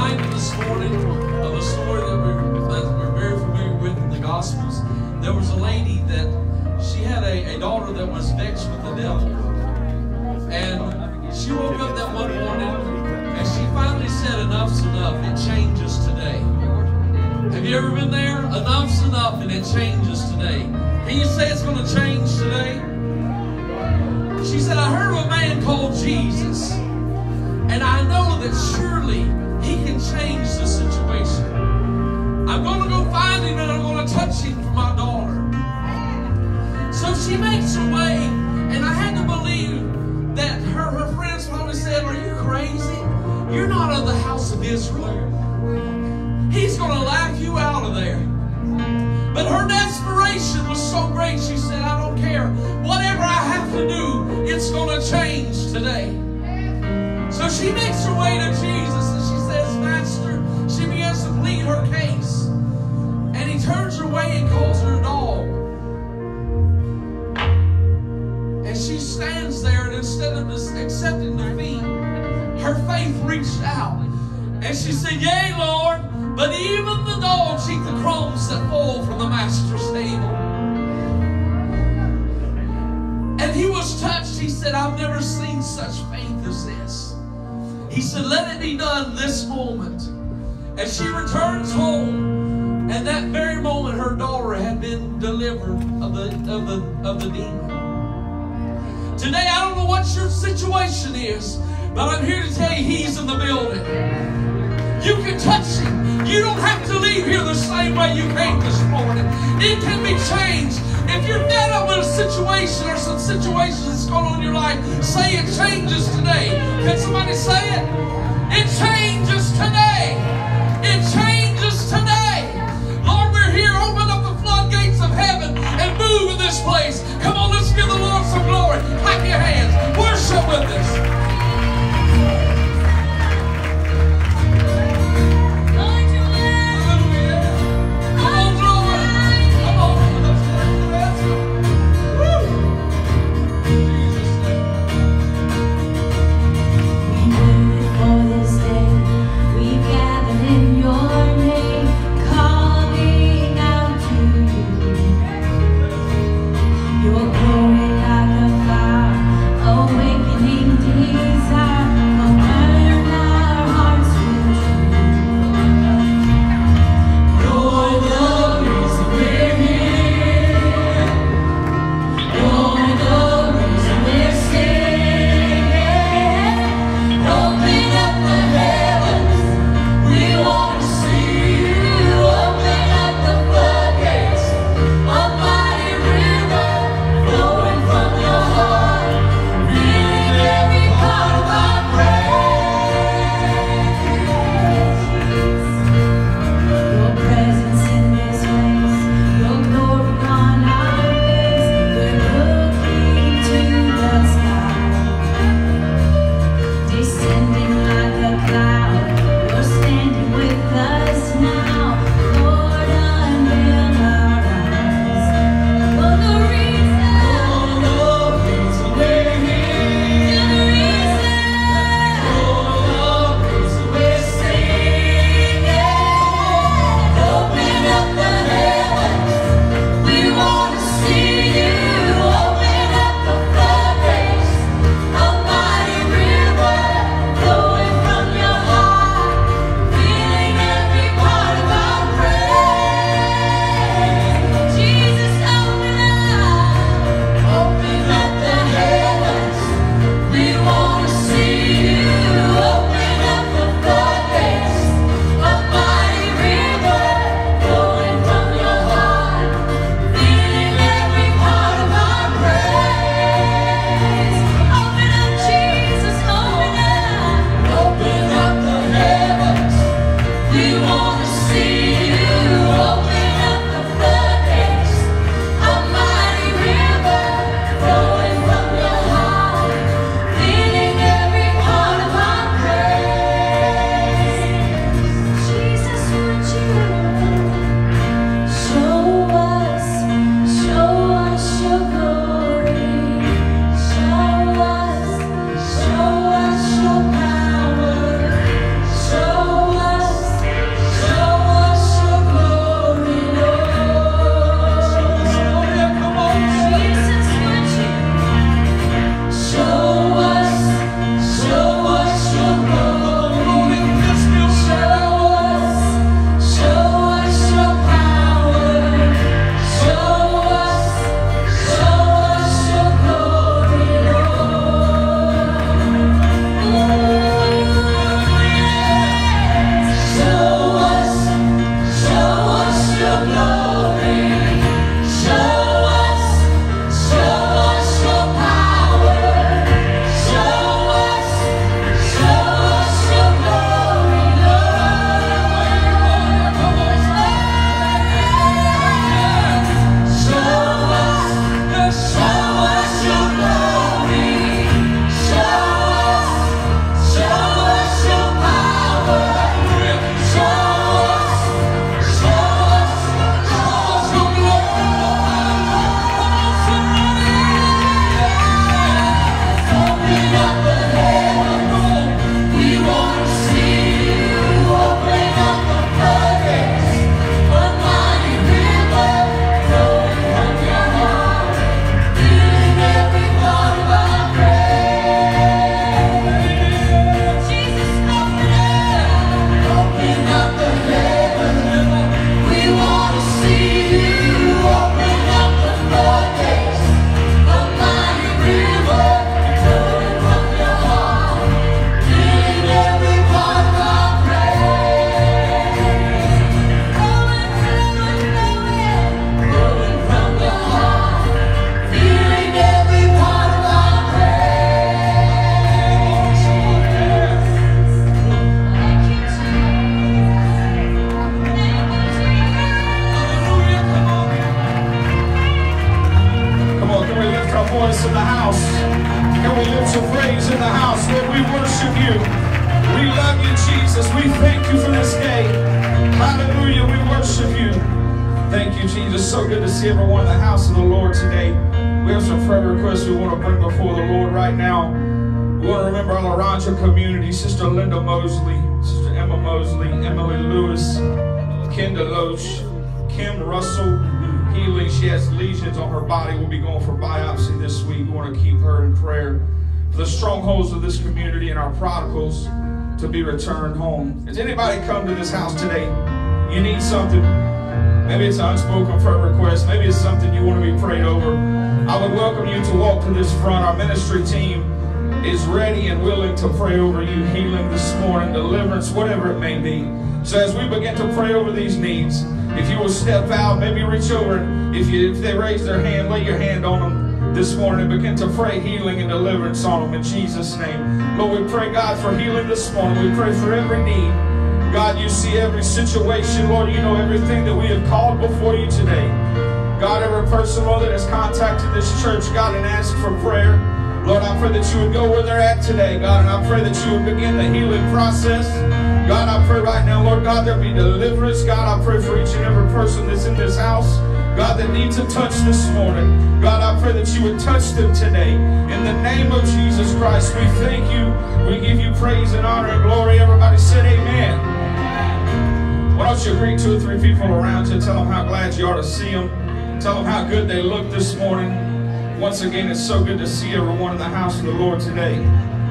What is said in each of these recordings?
reminded this morning of a story that we're very familiar with in the Gospels. There was a lady that she had a daughter that was vexed with the devil. And she woke up that one morning and she finally said, enough's enough. It changes today. Have you ever been there? Enough's enough and it changes today. Can you say it's going to change today? She said, I heard of a man called Jesus. And I know that surely he can change the situation. I'm going to go find him and I'm going to touch him for my daughter. So she makes her way, and I had to believe that her friends probably said, are you crazy? You're not of the house of Israel. He's going to laugh you out of there. But her desperation was so great, she said, I don't care. Whatever I have to do, it's going to change today. So she makes her way to Jesus and she says, Master, she begins to plead her case. And he turns her away and calls her a dog. And she stands there, and instead of just accepting defeat, her faith reached out. And she said, yea, Lord, but even the dogs eat the crumbs that fall from the master's table. And he was touched. He said, I've never seen such faith as this. He said, let it be done this moment. And she returns home, and that very moment her daughter had been delivered of the demon. Today, I don't know what your situation is, but I'm here to tell you he's in the building. You can touch him. You don't have to leave here the same way you came this morning. It can be changed. If you're fed up with a situation or some situations that's going on in your life, say it changes today. Can somebody say it? It changes today. It changes today. Lord, we're here. Open up the floodgates of heaven and move in this place. Come on, let's give the Lord some glory. Clap your hands. Worship with us. For this day, we've got Thank you, Jesus. So good to see everyone in the house of the Lord today. We have some prayer requests we want to bring before the Lord right now. We want to remember our Laranja community, Sister Linda Mosley, Sister Emma Mosley, Emily Lewis, Kenda Loach, Kim Russell, healing. She has lesions on her body. We'll be going for biopsy this week. We want to keep her in prayer for the strongholds of this community and our prodigals to be returned home. Has anybody come to this house today? You need something. Maybe it's an unspoken prayer request. Maybe it's something you want to be prayed over. I would welcome you to walk to this front. Our ministry team is ready and willing to pray over you, healing this morning, deliverance, whatever it may be. So as we begin to pray over these needs, if you will step out, maybe reach over, and if they raise their hand, lay your hand on them this morning and begin to pray healing and deliverance on them in Jesus' name. Lord, we pray, God, for healing this morning. We pray for every need. God, you see every situation. Lord, you know everything that we have called before you today. God, every person, Lord, that has contacted this church, God, and asked for prayer, Lord, I pray that you would go where they're at today, God, and I pray that you would begin the healing process. God, I pray right now, Lord God, there be deliverance. God, I pray for each and every person that's in this house, God, that needs a touch this morning. God, I pray that you would touch them today. In the name of Jesus Christ, we thank you. We give you praise and honor and glory. Everybody said amen. Why don't you greet 2 or 3 people around you, tell them how glad you are to see them, tell them how good they look this morning. Once again, it's so good to see everyone in the house of the Lord today.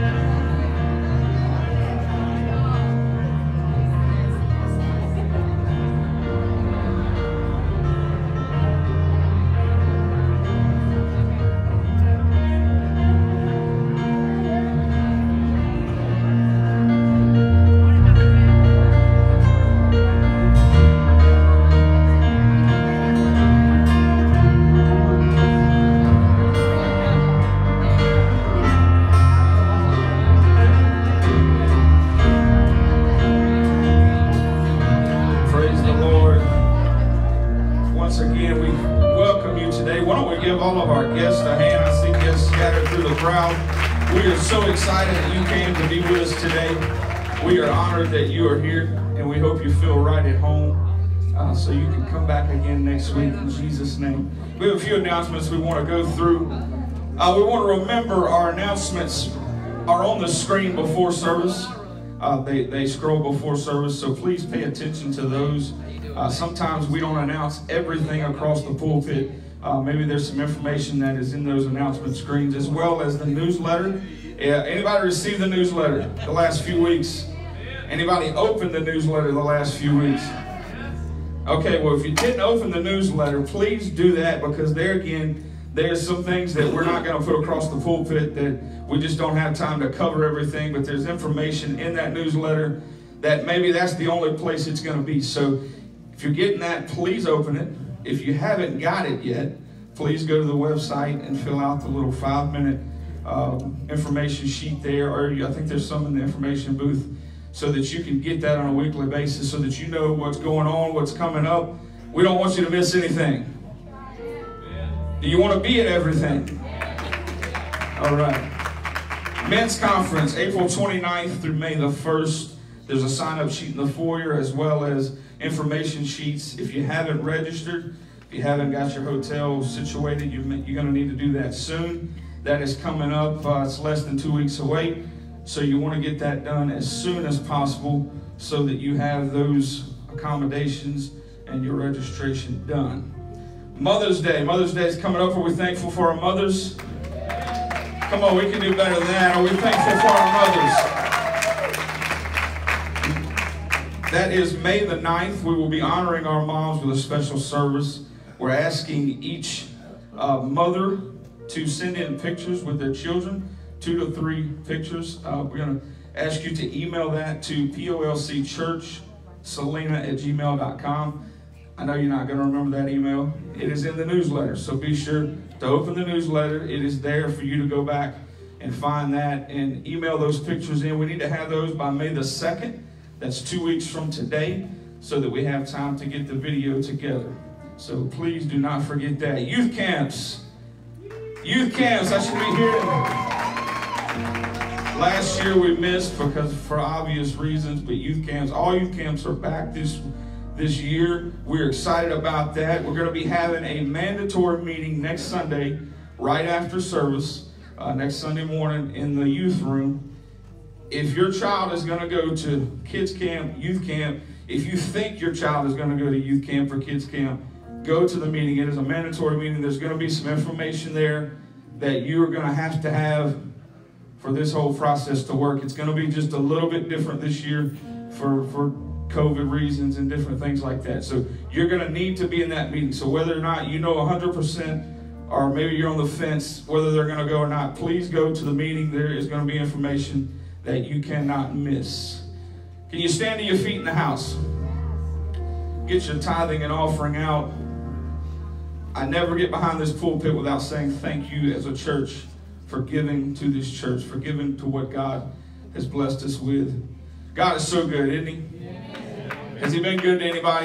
That you are here, and we hope you feel right at home, so you can come back again next week in Jesus' name. We have a few announcements we want to go through. We want to remember our announcements are on the screen before service. They scroll before service, so please pay attention to those. Sometimes we don't announce everything across the pulpit. Maybe there's some information that is in those announcement screens, as well as the newsletter. Anybody received the newsletter the last few weeks? Anybody opened the newsletter the last few weeks? Okay, well, if you didn't open the newsletter, please do that, because there again, there's some things that we're not going to put across the pulpit that we just don't have time to cover everything, but there's information in that newsletter that maybe that's the only place it's going to be. So if you're getting that, please open it. If you haven't got it yet, please go to the website and fill out the little 5-minute information sheet there, or I think there's some in the information booth, so that you can get that on a weekly basis, so that you know what's going on, what's coming up. We don't want you to miss anything. Do you want to be at everything? All right. Men's Conference, April 29th through May the 1st. There's a sign-up sheet in the foyer, as well as information sheets. If you haven't registered, if you haven't got your hotel situated, you're going to need to do that soon. That is coming up. It's less than 2 weeks away. So you want to get that done as soon as possible, so that you have those accommodations and your registration done. Mother's Day. Mother's Day is coming up. Are we thankful for our mothers? Come on, we can do better than that. Are we thankful for our mothers? That is May the 9th. We will be honoring our moms with a special service. We're asking each mother to send in pictures with their children. 2 to 3 pictures. We're going to ask you to email that to polcchurchsalina@gmail.com. I know you're not going to remember that email. It is in the newsletter, so be sure to open the newsletter. It is there for you to go back and find that and email those pictures in. We need to have those by May the 2nd. That's 2 weeks from today, so that we have time to get the video together. So please do not forget that. Youth camps. Youth camps. I should be here. Last year we missed because for obvious reasons, but youth camps, all youth camps are back this this year. We're excited about that. We're going to be having a mandatory meeting next Sunday, right after service, next Sunday morning in the youth room. If your child is going to go to kids camp, youth camp, if you think your child is going to go to youth camp or kids camp, go to the meeting. It is a mandatory meeting. There's going to be some information there that you are going to have for this whole process to work. It's going to be just a little bit different this year for COVID reasons and different things like that. So you're going to need to be in that meeting. So whether or not you know 100% or maybe you're on the fence whether they're going to go or not, please go to the meeting. There is going to be information that you cannot miss. Can you stand to your feet in the house? Get your tithing and offering out. I never get behind this pulpit without saying thank you as a church for giving to this church, for giving to what God has blessed us with. God is so good, isn't he? Has he been good to anybody?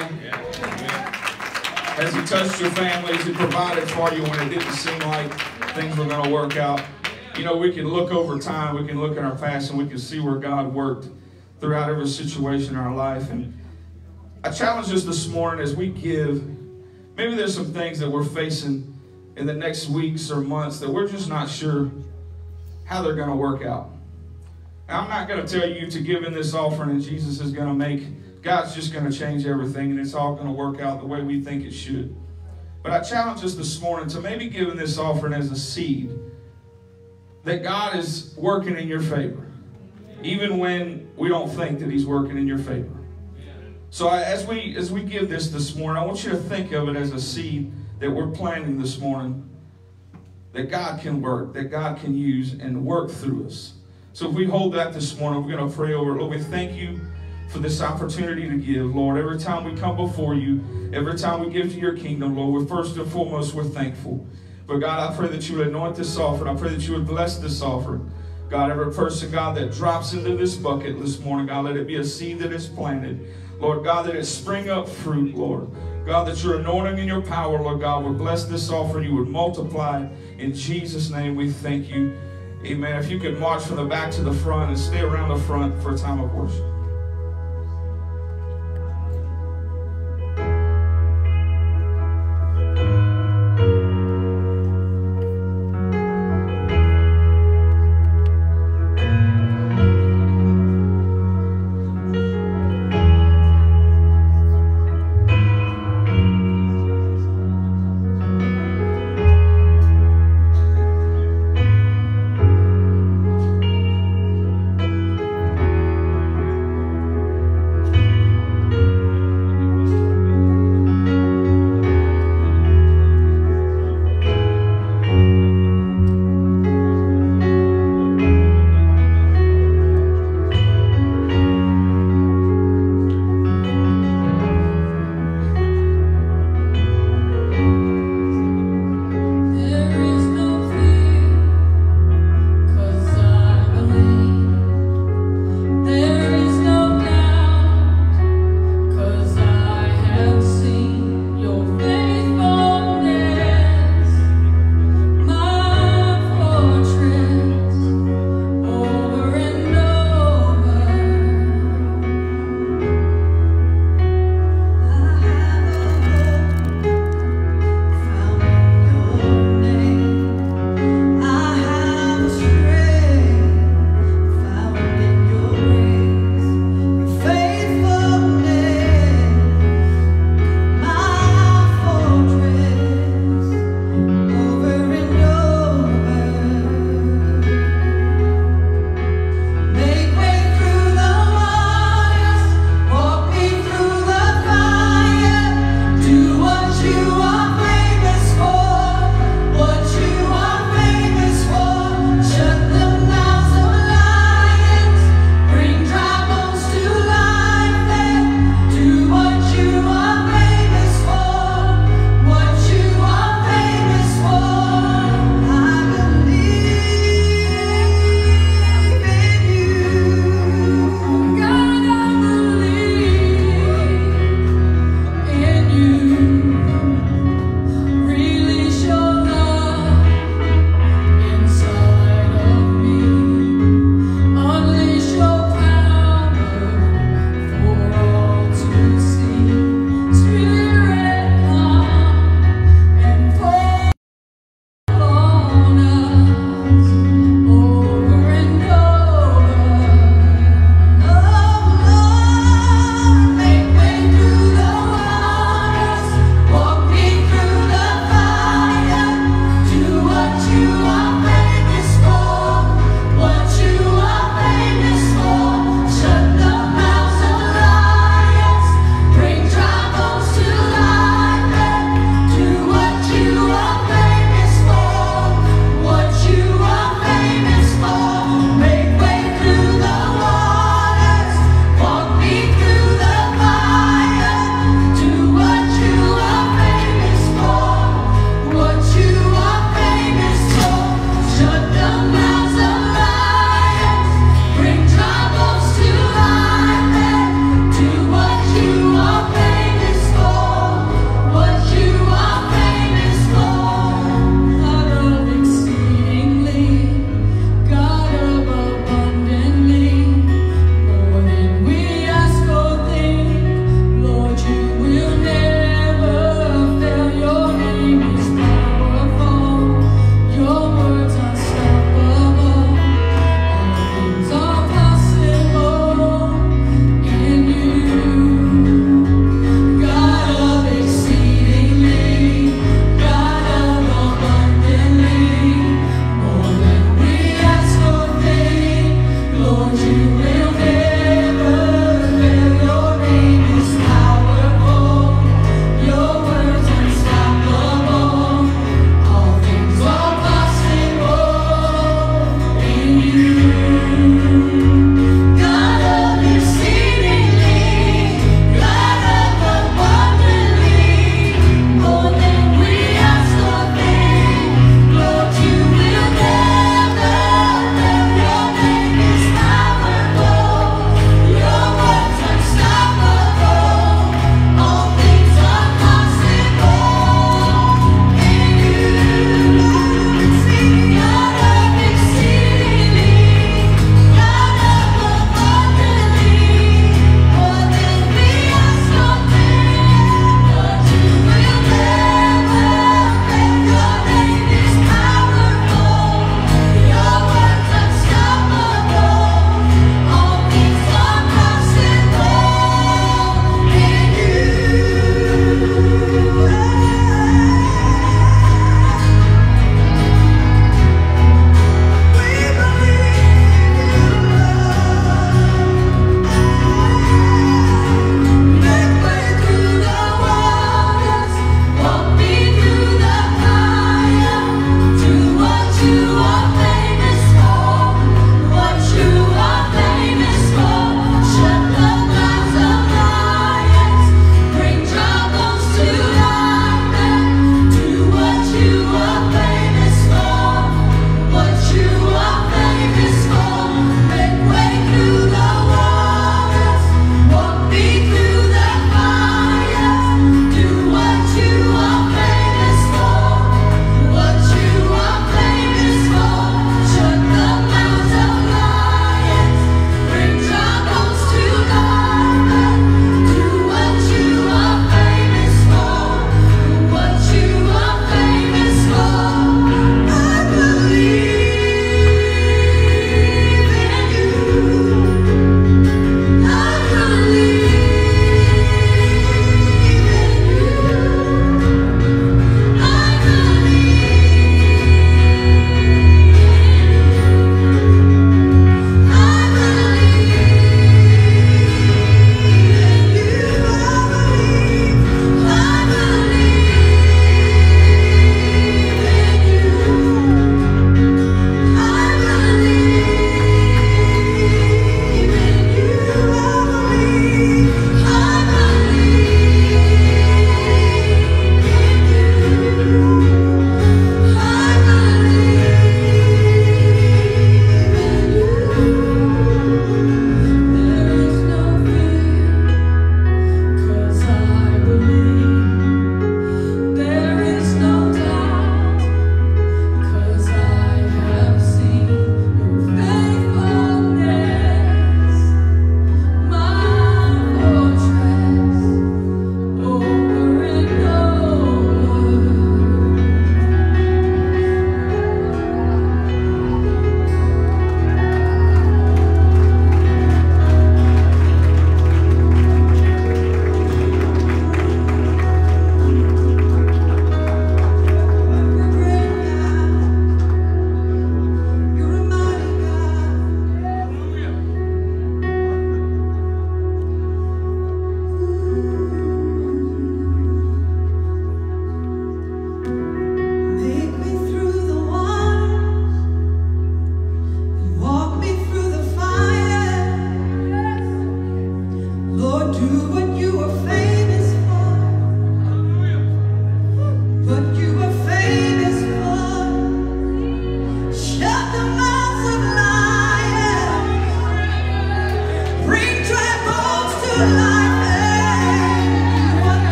Has he touched your family? Has he provided for you when it didn't seem like things were going to work out? You know, we can look over time, we can look at our past, and we can see where God worked throughout every situation in our life. And I challenge us this morning as we give. Maybe there's some things that we're facing in the next weeks or months that we're just not sure how they're going to work out. Now, I'm not going to tell you to give in this offering and Jesus is going to make, God's just going to change everything and it's all going to work out the way we think it should. But I challenge us this morning to maybe give in this offering as a seed that God is working in your favor, even when we don't think that he's working in your favor. So as we give this morning, I want you to think of it as a seed that we're planting this morning, that God can work, that God can use and work through us. So if we hold that this morning, we're going to pray over it. Lord, we thank you for this opportunity to give. Lord, every time we come before you, every time we give to your kingdom, Lord, we're first and foremost, we're thankful. But God, I pray that you would anoint this offering. I pray that you would bless this offering. God, every person, God, that drops into this bucket this morning, God, let it be a seed that is planted. Lord God, that it spring up fruit, Lord. God, that your anointing and your power, Lord God, would bless this offering. You would multiply. In Jesus' name, we thank you. Amen. If you could march from the back to the front and stay around the front for a time of worship.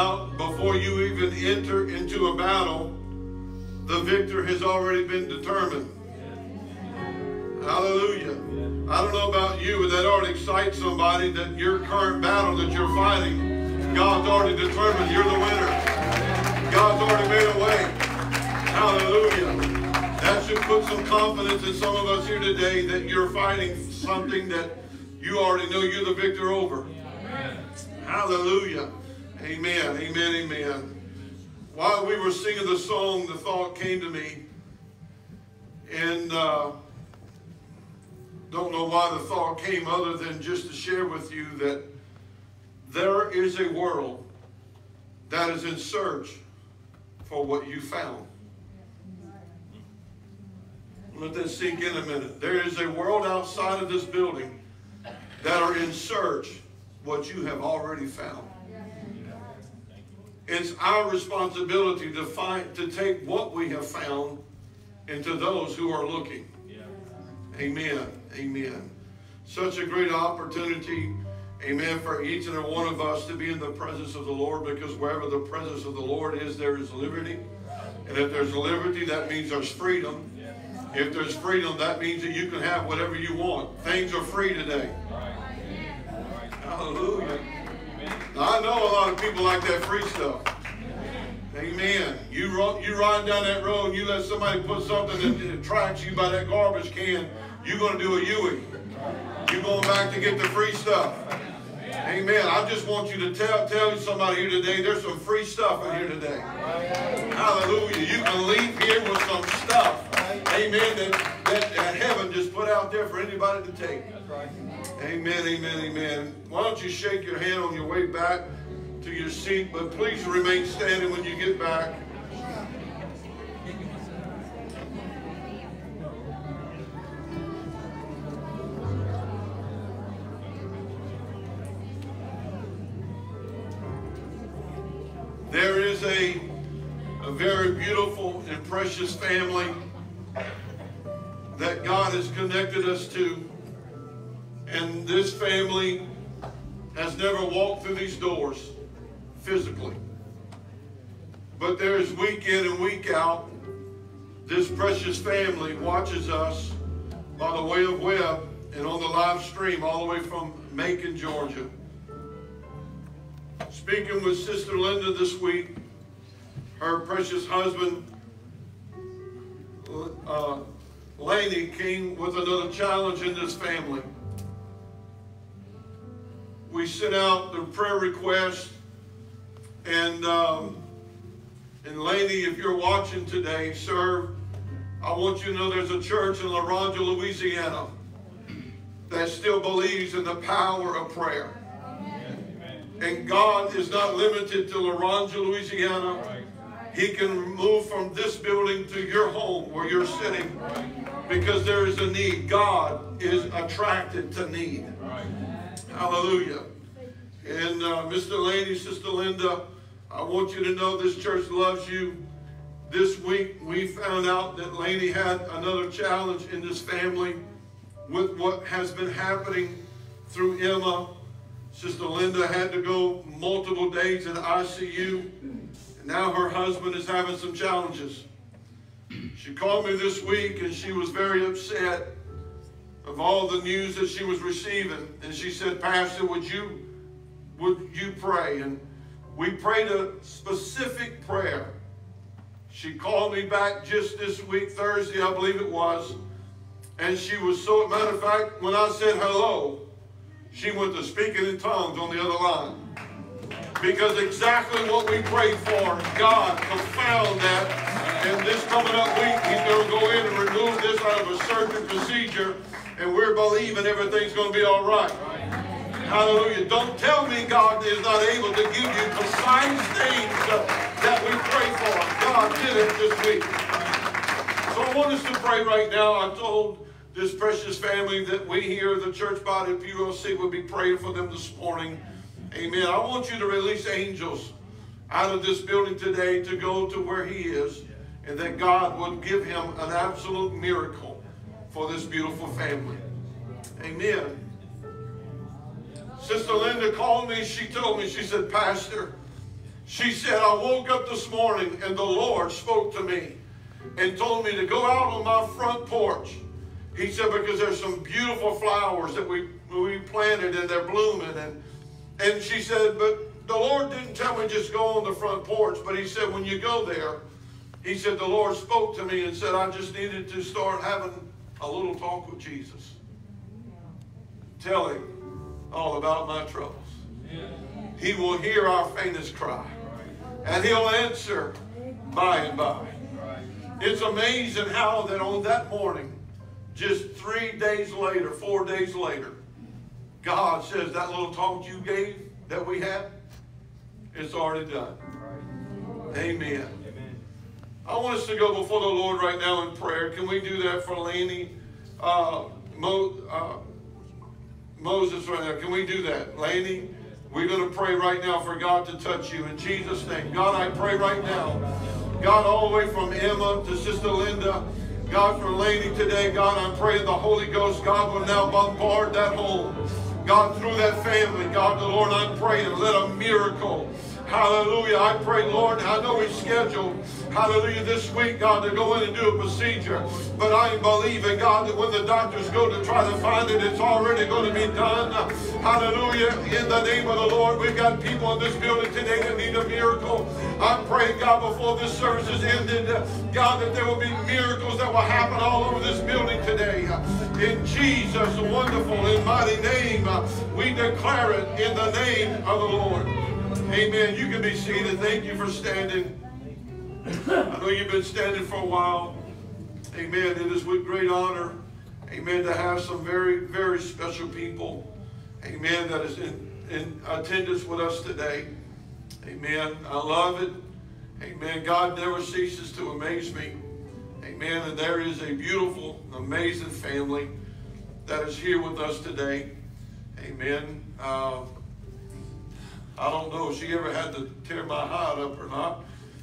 about before you even enter into a battle, the victor has already been determined. Hallelujah. I don't know about you, but that ought to excite somebody that your current battle that you're fighting, God's already determined you're the winner. God's already made a way. Hallelujah. That should put some confidence in some of us here today that you're fighting something that you already know you're the victor over. Hallelujah. Amen. Amen. Amen. While we were singing the song, the thought came to me, and don't know why the thought came other than just to share with you that there is a world that is in search for what you found. Let that sink in a minute. There is a world outside of this building that are in search what you have already found. It's our responsibility to take what we have found into those who are looking. Amen. Amen. Such a great opportunity, amen, for each and every one of us to be in the presence of the Lord, because wherever the presence of the Lord is, there is liberty. And if there's liberty, that means there's freedom. If there's freedom, that means that you can have whatever you want. Things are free today. Hallelujah. Now, I know a lot of people like that free stuff. Amen. You ride down that road and you let somebody put something that attracts you by that garbage can, you're going to do a Yui. You're going back to get the free stuff. Amen. I just want you to tell somebody here today, there's some free stuff in here today. Hallelujah. You can leave here with some stuff. Amen. That heaven just put out there for anybody to take. Amen. Amen. Amen. Why don't you shake your hand on your way back to your seat, but please remain standing when you get back. There is a very beautiful and precious family that God has connected us to, and this family has never walked through these doors physically. But there's week in and week out, this precious family watches us by the way of web and on the live stream all the way from Macon, Georgia. Speaking with Sister Linda this week, her precious husband, Laney, came with another challenge in this family. We sent out the prayer request, and Laney, if you're watching today, sir, I want you to know there's a church in La Ronde, Louisiana that still believes in the power of prayer. And God is not limited to La Ronde, Louisiana. He can move from this building to your home where you're sitting, because there is a need. God is attracted to need. Hallelujah. And Mr. Laney, Sister Linda, I want you to know this church loves you. This week we found out that Laney had another challenge in this family with what has been happening through Emma. Sister Linda had to go multiple days in ICU. And now her husband is having some challenges. She called me this week and she was very upset of all the news that she was receiving. And she said, Pastor, would you pray? And we prayed a specific prayer. She called me back just this week, Thursday, I believe it was. And she was so, matter of fact, when I said hello, she went to speaking in tongues on the other line. Because exactly what we prayed for, God confound that. And this coming up week, he's going to go in and remove this out of a surgery procedure. And we're believing everything's going to be all right. Hallelujah. Don't tell me God is not able to give you precise things that we pray for. God did it this week. So I want us to pray right now. I told this precious family that we here, the church body of PULC, will be praying for them this morning. Amen. I want you to release angels out of this building today to go to where he is, and that God would give him an absolute miracle for this beautiful family. Amen. Sister Linda called me. She told me, she said, Pastor, She said, I woke up this morning and the Lord spoke to me and told me to go out on my front porch. He said, because there's some beautiful flowers that we planted and they're blooming. And she said, but the Lord didn't tell me just go on the front porch. But he said, when you go there, he said, the Lord spoke to me and said, I just needed to start having a little talk with Jesus. Tell him all about my troubles. He will hear our faintest cry. And he'll answer by and by. It's amazing how that on that morning, just 3 days later, 4 days later, God says that little talk you gave that we had, it's already done. Amen. I want us to go before the Lord right now in prayer. Can we do that for Laney? Moses right now. Can we do that? Laney, we're going to pray right now for God to touch you in Jesus' name. God, I pray right now. God, all the way from Emma to Sister Linda. God, for Laney today, God, I'm praying the Holy Ghost, God, will now bombard that home. God, through that family, God, the Lord, I'm praying, let a miracle. Hallelujah. I pray, Lord, I know we scheduled, hallelujah, this week, God, to go in and do a procedure. But I am believing, God, that when the doctors go to try to find it, it's already going to be done. Hallelujah. In the name of the Lord, we've got people in this building today that need a miracle. I pray, God, before this service is ended, God, that there will be miracles that will happen all over this building today. In Jesus' wonderful and mighty name, we declare it in the name of the Lord. Amen. You can be seated. Thank you for standing. I know you've been standing for a while. Amen. It is with great honor, amen, to have some very, very special people, amen, that is in attendance with us today. Amen. I love it. Amen. God never ceases to amaze me. Amen. And there is a beautiful, amazing family that is here with us today. Amen. I don't know if she ever had to tear my hide up or not.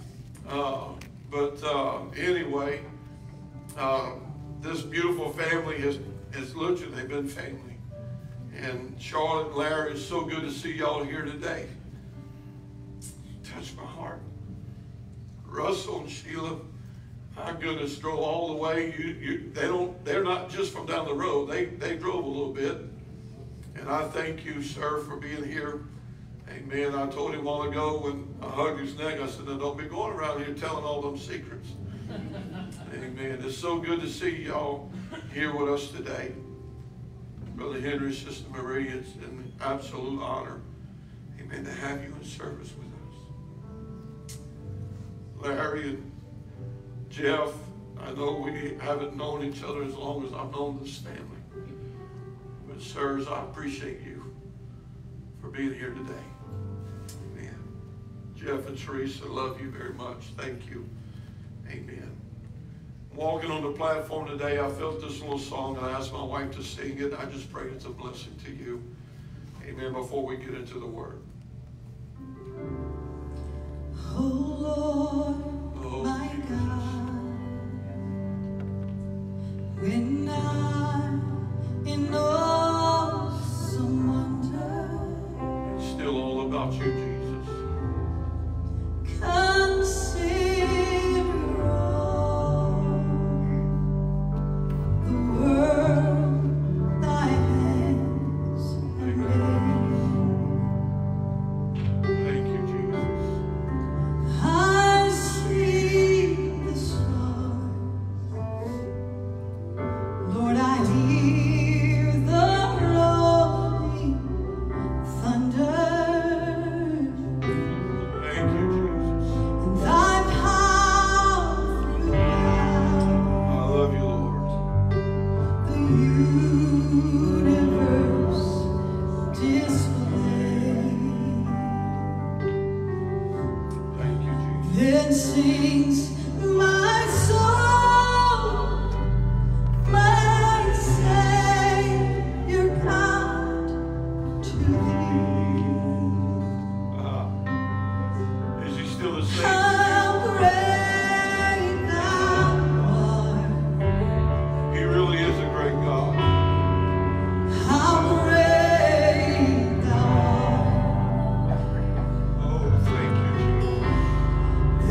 Anyway, this beautiful family has literally been family. And Charlotte and Larry, it's so good to see y'all here today. Touched my heart. Russell and Sheila, my goodness, drove all the way. They're not just from down the road. They drove a little bit. And I thank you, sir, for being here. Amen. I told him a while ago when I hugged his neck, I said, now don't be going around here telling all them secrets. Amen. It's so good to see y'all here with us today. Brother Henry, Sister Marie, it's an absolute honor, amen, to have you in service with us. Larry and Jeff, I know we haven't known each other as long as I've known this family. But sirs, I appreciate you for being here today. Amen. Jeff and Teresa, love you very much. Thank you. Amen. Walking on the platform today, I felt this little song and I asked my wife to sing it. I just pray it's a blessing to you. Amen. Before we get into the word. Oh Lord, my God, when I'm in awesome wonder, It's still all about you, Jesus. consider all the world thy hands have made. Thank you, Jesus. I see the stars, Lord, I hear the rolling thunder, Thank you, Jesus. and thy power throughout I love you, Lord. the universe display. Thank you, Jesus. Then sings my soul, my Savior God to thee. Is he still the same? How great thou art, He really is a great God. how great thou art. Oh, thank you, Jesus.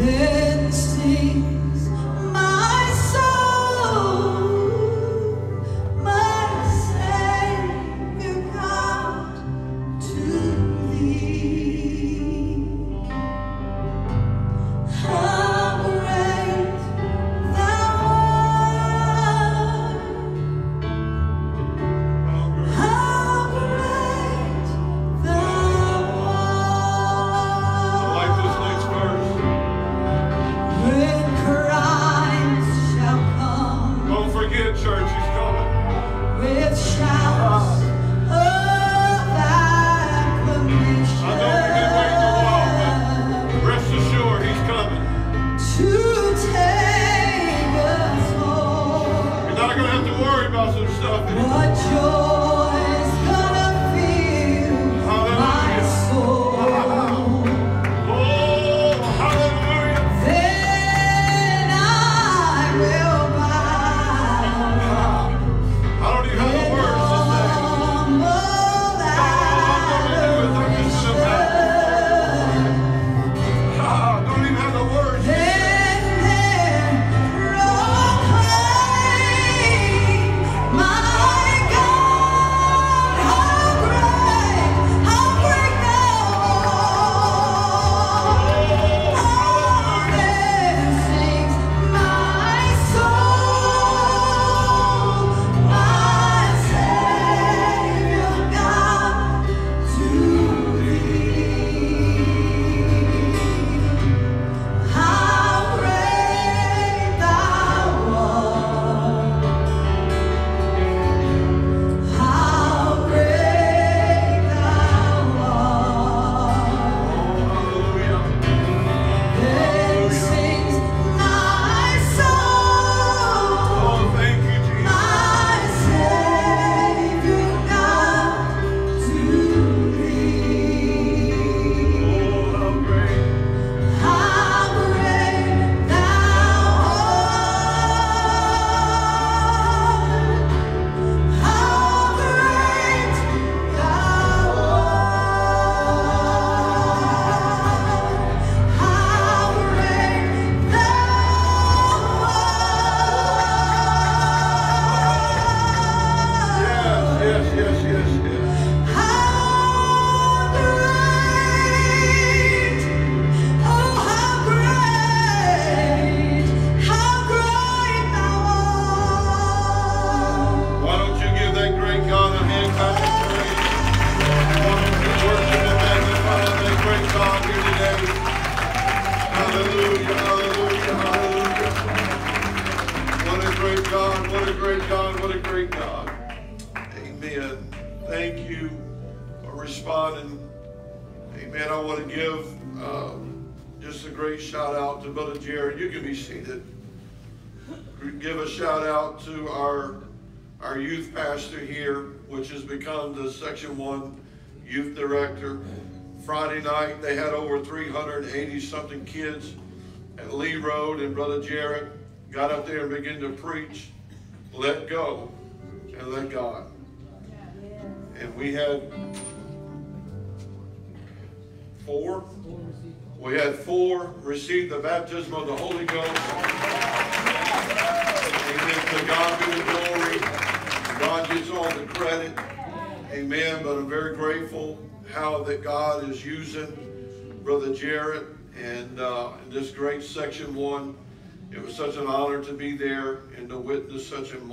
Then sings my soul, my Savior God, to thee. How great thou art! How great thou art! Like this next verse. When Christ shall come Don't forget, church, he's coming. with shouts of acclamation, I know we've been waiting a while, but rest assured, he's coming. to take us home. You're not going to have to worry about some stuff. What joy's gonna fill my soul? Oh, hallelujah. Then I will bow I don't even have the words to say. humble Don't even have the words. Then proclaim, my God, how great thou art. Then sings my soul, my Savior God, to thee. How great thou art! How great thou art! Hallelujah. Then sings my soul, Oh, thank you, Jesus. my Savior God, to thee. Oh, how great. How great thou art! How great thou art! How great thou art! Yes. How great, oh how great thou art. Why don't you give that great God a hand clap of praise? Why don't you worship and magnify that great God here today? Hallelujah, hallelujah, hallelujah. What a great God, what a great God, what a great God. Amen. Thank you for responding. Amen. I want to give just a great shout out to Brother Jared. You can be seated. Give a shout out to our youth pastor here, which has become the Section 1 youth director. Friday night, they had over 380 something kids at Lee Road, and Brother Jared got up there and began to preach, let go and let God. And we had four receive the baptism of the Holy Ghost. Amen. To God be the glory. God gets all the credit. Amen. But I'm very grateful how that God is using Brother Jared and in this great Section 1. It was such an honor to be there and to witness such a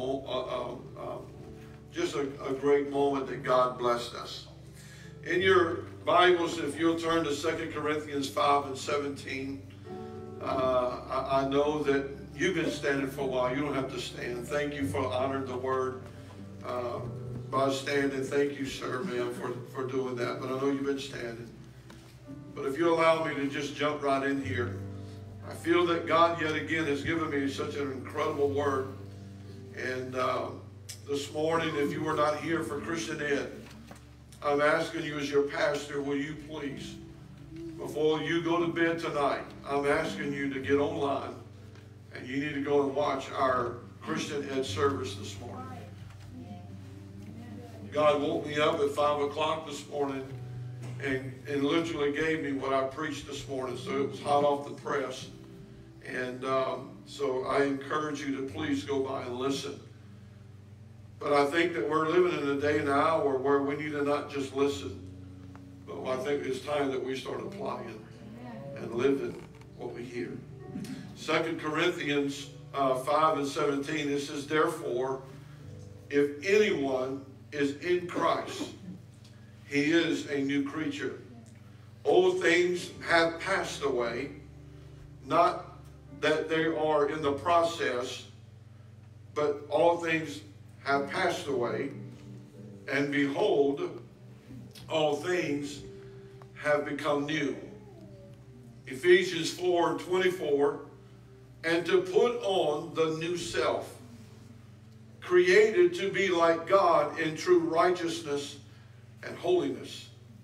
just a great moment that God blessed us. In your Bibles, if you'll turn to 2 Corinthians 5 and 17, I know that you've been standing for a while. You don't have to stand. Thank you for honoring the word by standing. Thank you, sir, ma'am, for doing that. But I know you've been standing. But if you allow me to just jump right in here, I feel that God yet again has given me such an incredible word. And this morning, if you were not here for Christian Ed, I'm asking you as your pastor, will you please, before you go to bed tonight, I'm asking you to get online and you need to go and watch our Christian Ed service this morning. God woke me up at 5 o'clock this morning and literally gave me what I preached this morning. So it was hot off the press. And so I encourage you to please go by and listen. But I think that we're living in a day and hour where we need to not just listen, but I think it's time that we start applying and living what we hear. 2 Corinthians 5:17, it says, therefore, if anyone is in Christ, he is a new creature. Old things have passed away, not that they are in the process, but all things have passed away, and behold, all things have become new. Ephesians 4:24, and to put on the new self, created to be like God in true righteousness and holiness.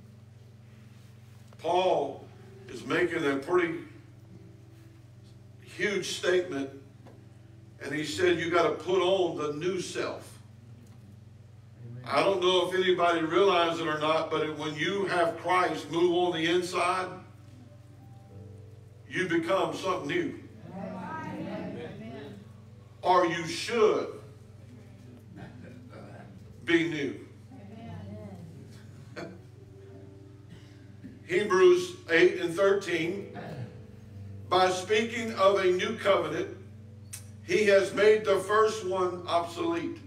Paul is making a pretty huge statement, and he said you got to put on the new self. I don't know if anybody realizes it or not, but when you have Christ move on the inside, you become something new. Or you should be new. Hebrews 8:13, by speaking of a new covenant, he has made the first one obsolete.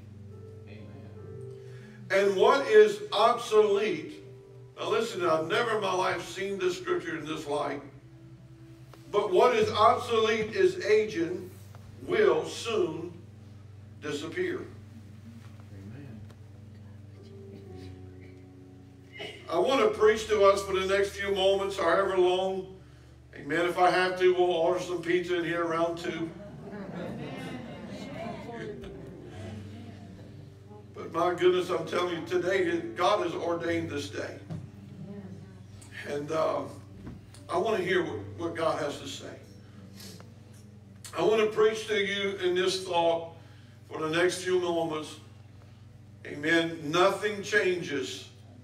And what is obsolete? Now listen, I've never in my life seen this scripture in this light. But what is obsolete is aging, will soon disappear. I want to preach to us for the next few moments, however long. Amen. If I have to, we'll order some pizza in here around 2. But my goodness, I'm telling you, today, God has ordained this day. And I want to hear what God has to say. I want to preach to you in this thought for the next few moments. Amen. Nothing changes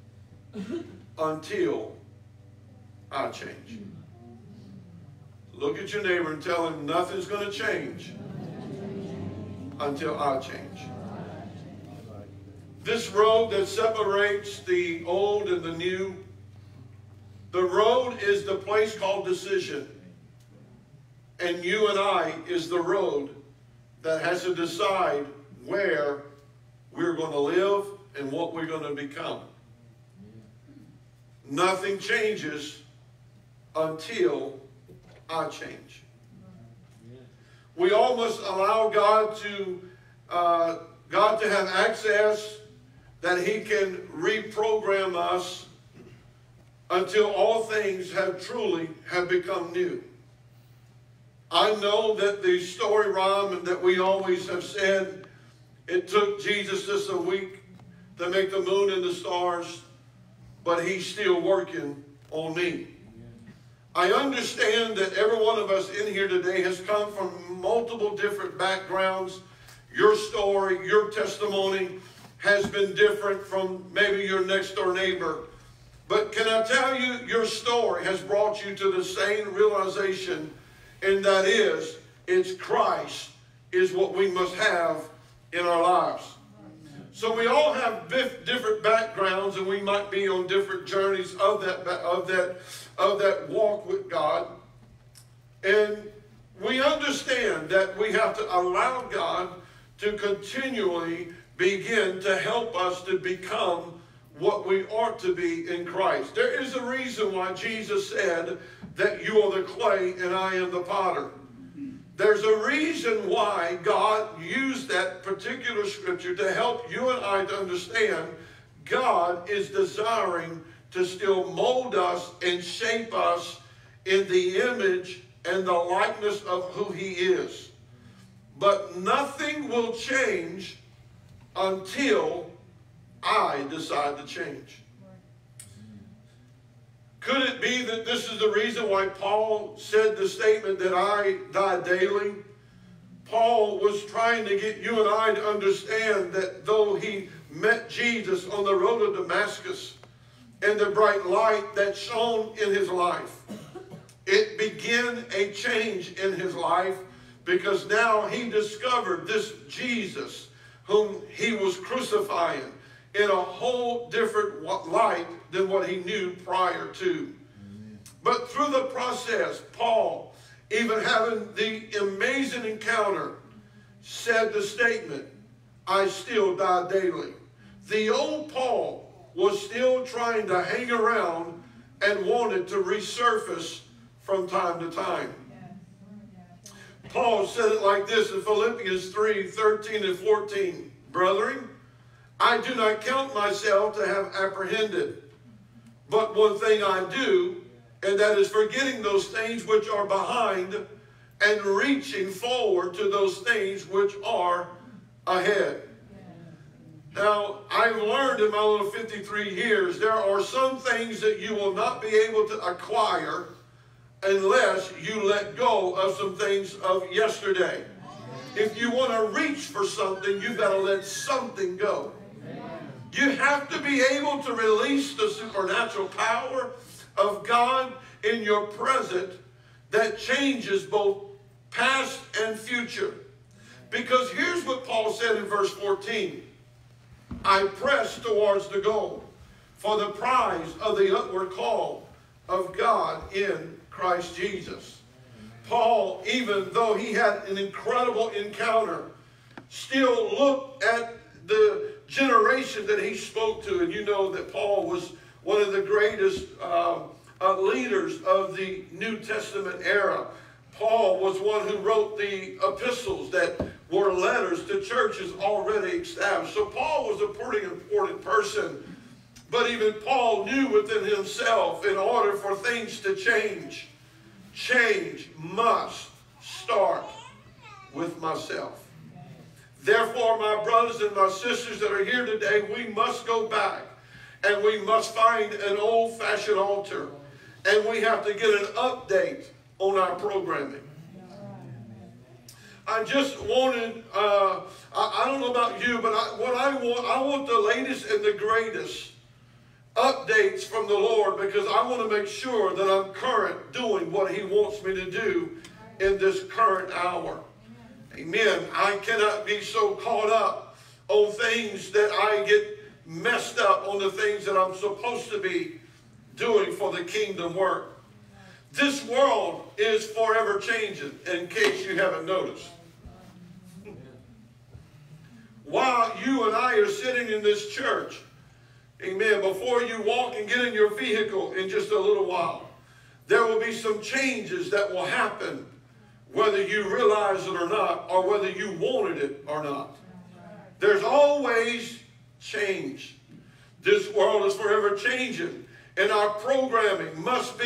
until I change. Look at your neighbor and tell him nothing's going to change until I change. This road that separates the old and the new, the road is the place called decision. And you and I is the road that has to decide where we're going to live and what we're going to become. Nothing changes until I change. We all must allow God to have access, that he can reprogram us until all things have truly become new. I know that the story rhyme that we always have said, it took Jesus just a week to make the moon and the stars, but he's still working on me. I understand that every one of us in here today has come from multiple different backgrounds. Your story, your testimony has been different from maybe your next door neighbor. But can I tell you, your story has brought you to the same realization, and that is, it's Christ is what we must have in our lives. So we all have different backgrounds, and we might be on different journeys of that walk with God. And we understand that we have to allow God to continually begin to help us to become what we ought to be in Christ. There is a reason why Jesus said that you are the clay and I am the potter. There's a reason why God used that particular scripture to help you and I to understand God is desiring to still mold us and shape us in the image and the likeness of who he is. But nothing will change until I decide to change. Could it be that this is the reason why Paul said the statement that I die daily? Paul was trying to get you and I to understand that though he met Jesus on the road to Damascus, and the bright light that shone in his life. It began a change in his life because now he discovered this Jesus whom he was crucifying in a whole different light than what he knew prior to. But through the process, Paul, even having the amazing encounter, said the statement, I still die daily. The old Paul was still trying to hang around and wanted to resurface from time to time. Paul said it like this in Philippians 3:13 and 14. Brethren, I do not count myself to have apprehended, but one thing I do, and that is forgetting those things which are behind and reaching forward to those things which are ahead. Now, I've learned in my little 53 years, there are some things that you will not be able to acquire unless you let go of some things of yesterday. If you want to reach for something, you've got to let something go. You have to be able to release the supernatural power of God in your present that changes both past and future. Because here's what Paul said in verse 14. I press towards the goal for the prize of the upward call of God in Christ Jesus. Paul, even though he had an incredible encounter, still looked at the generation that he spoke to. And you know that Paul was one of the greatest leaders of the New Testament era. Paul was one who wrote the epistles that were letters to churches already established. So Paul was a pretty important person. But even Paul knew within himself, in order for things to change, change must start with myself. Therefore, my brothers and my sisters that are here today, we must go back and we must find an old-fashioned altar. And we have to get an update on our programming. I just wanted, I don't know about you, but I want the latest and the greatest updates from the Lord, because I want to make sure that I'm current doing what he wants me to do in this current hour. Amen. I cannot be so caught up on things that I get messed up on the things that I'm supposed to be doing for the kingdom work. This world is forever changing, in case you haven't noticed. While you and I are sitting in this church, amen, before you walk and get in your vehicle in just a little while, there will be some changes that will happen, whether you realize it or not, or whether you wanted it or not. There's always change. This world is forever changing. And our programming must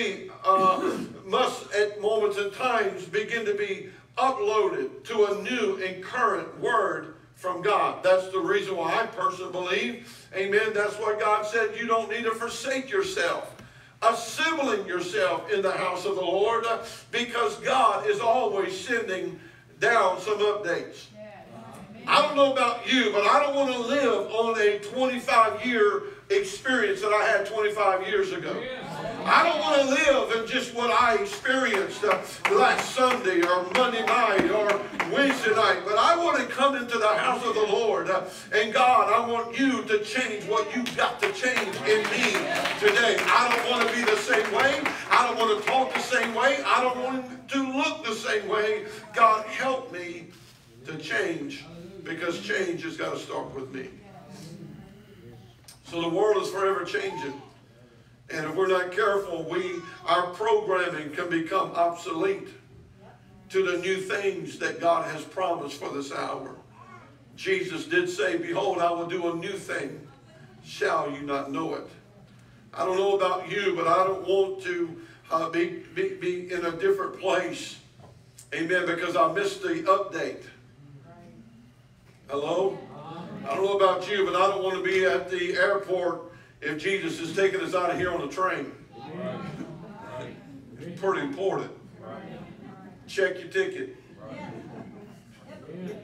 at moments and times begin to be uploaded to a new and current word from God. That's the reason why I personally believe, amen, that's why God said you don't need to forsake yourself, assembling yourself in the house of the Lord, because God is always sending down some updates. I don't know about you, but I don't want to live on a 25-year experience that I had 25 years ago. I don't want to live in just what I experienced last Sunday or Monday night or Wednesday night, but I want to come into the house of the Lord. And God, I want you to change what you've got to change in me today. I don't want to be the same way. I don't want to talk the same way. I don't want to look the same way. God, help me to change, because change has got to start with me. So the world is forever changing. And if we're not careful, our programming can become obsolete to the new things that God has promised for this hour. Jesus did say, behold, I will do a new thing. Shall you not know it? I don't know about you, but I don't want to be in a different place. Amen, because I missed the update. Hello? I don't know about you, but I don't want to be at the airport if Jesus is taking us out of here on a train. It's pretty important. Check your ticket.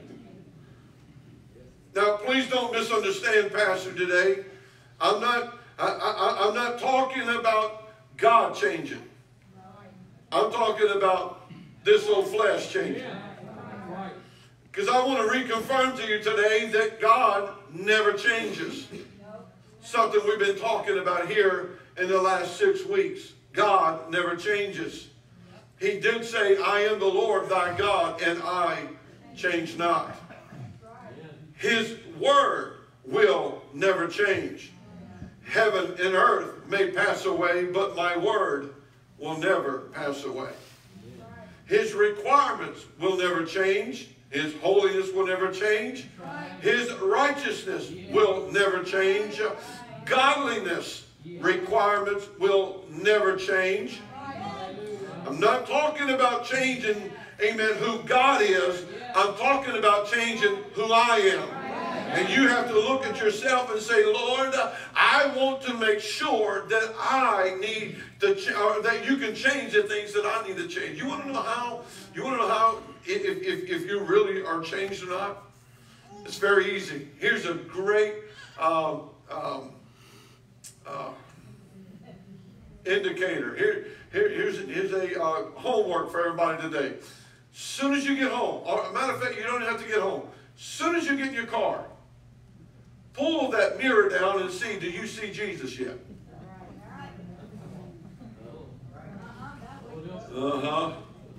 Now, please don't misunderstand, Pastor, today. I'm not I'm not talking about God changing. I'm talking about this old flesh changing. Because I want to reconfirm to you today that God never changes. Something we've been talking about here in the last 6 weeks. God never changes. He did say, I am the Lord thy God, and I change not. His word will never change. Heaven and earth may pass away, but my word will never pass away. His requirements will never change. His holiness will never change. His righteousness will never change. Godliness requirements will never change. I'm not talking about changing, amen, who God is. I'm talking about changing who I am. And you have to look at yourself and say, Lord, I want to make sure that I need to, that you can change the things that I need to change. You want to know how? You want to know how, if you really are changed or not? It's very easy. Here's a great indicator. Here's a homework for everybody today. As soon as you get home, or matter of fact, you don't have to get home. As soon as you get in your car, pull that mirror down and see, do you see Jesus yet? Uh-huh.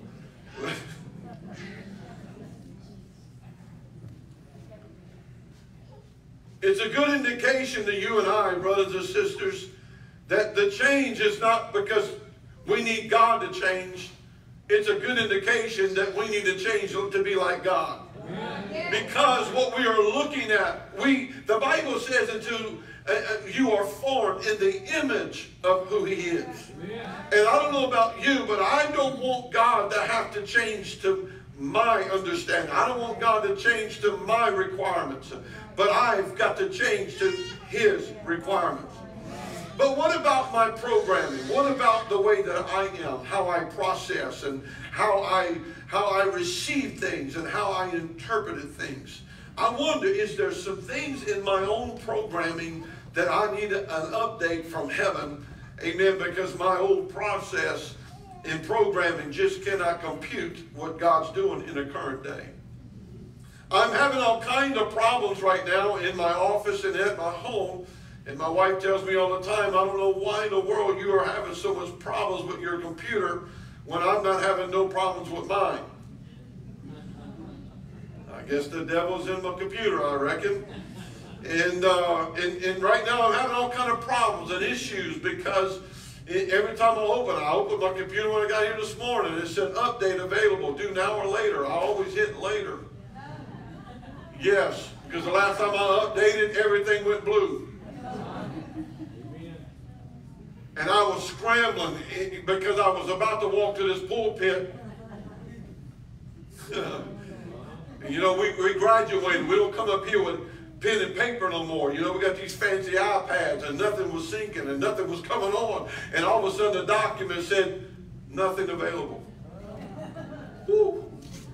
It's a good indication to you and I, brothers and sisters, that the change is not because we need God to change. It's a good indication that we need to change to be like God. Because what we are looking at, the Bible says you are formed in the image of who He is. And I don't know about you, but I don't want God to have to change to my understanding. I don't want God to change to my requirements. But I've got to change to His requirements. But what about my programming? What about the way that I am, how I process and how I receive things and how I interpreted things? I wonder, is there some things in my own programming that I need an update from heaven? Amen, because my old process in programming just cannot compute what God's doing in the current day. I'm having all kinds of problems right now in my office and at my home. And my wife tells me all the time, I don't know why in the world you are having so much problems with your computer when I'm not having no problems with mine. I guess the devil's in my computer, I reckon. And right now I'm having all kind of problems and issues because every time I open my computer when I got here this morning, it said update available, due now or later. I always hit later. Yes, because the last time I updated, everything went blue. And I was scrambling because I was about to walk to this pulpit. You know, we graduated. We don't come up here with pen and paper no more. You know, we got these fancy iPads and nothing was syncing and nothing was coming on. And all of a sudden the document said, nothing available. Woo.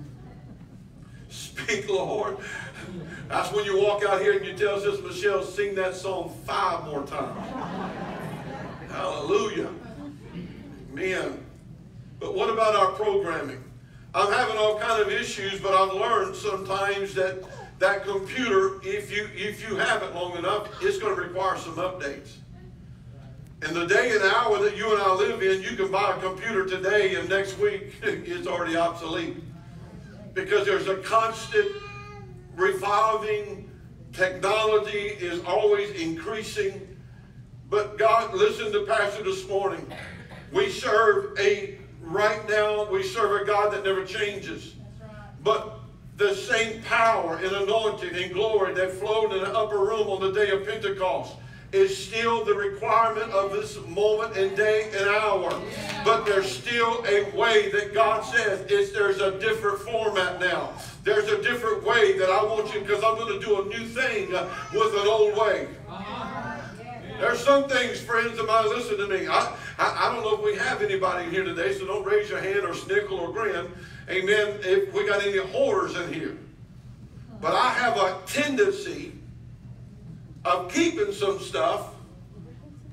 Speak, Lord. That's when you walk out here and you tell Sister Michelle, sing that song 5 more times. Hallelujah. Man. But what about our programming? I'm having all kind of issues, but I've learned sometimes that that computer, if you have it long enough, it's going to require some updates. And the day and hour that you and I live in, you can buy a computer today and next week it's already obsolete. Because there's a constant revolving, technology is always increasing. But God, listen to Pastor this morning. We serve a God that never changes. But the same power and anointing and glory that flowed in the upper room on the day of Pentecost is still the requirement of this moment and day and hour. But there's still a way that God says there's a different format now. There's a different way that I want you, because I'm going to do a new thing with an old way. There's some things, friends, that might listen to me. I don't know if we have anybody here today, so don't raise your hand or snickle or grin. Amen. If we got any hoarders in here. But I have a tendency of keeping some stuff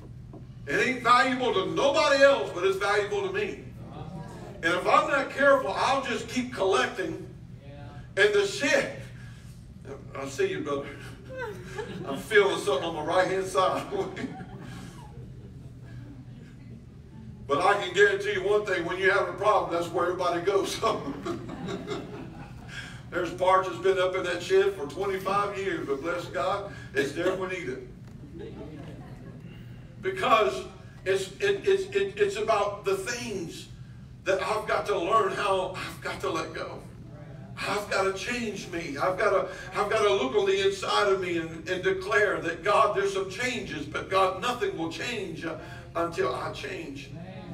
It ain't valuable to nobody else, but it's valuable to me. And if I'm not careful, I'll just keep collecting. And the shit, I see you, brother. I'm feeling something on my right-hand side. But I can guarantee you one thing, when you have a problem, that's where everybody goes. There's parts that's been up in that shed for 25 years, but bless God, it's there when we need it. Because it's about the things that I've got to learn how I've got to let go. I've got to change me. I've got to look on the inside of me and declare that God, there's some changes, but God, nothing will change until I change.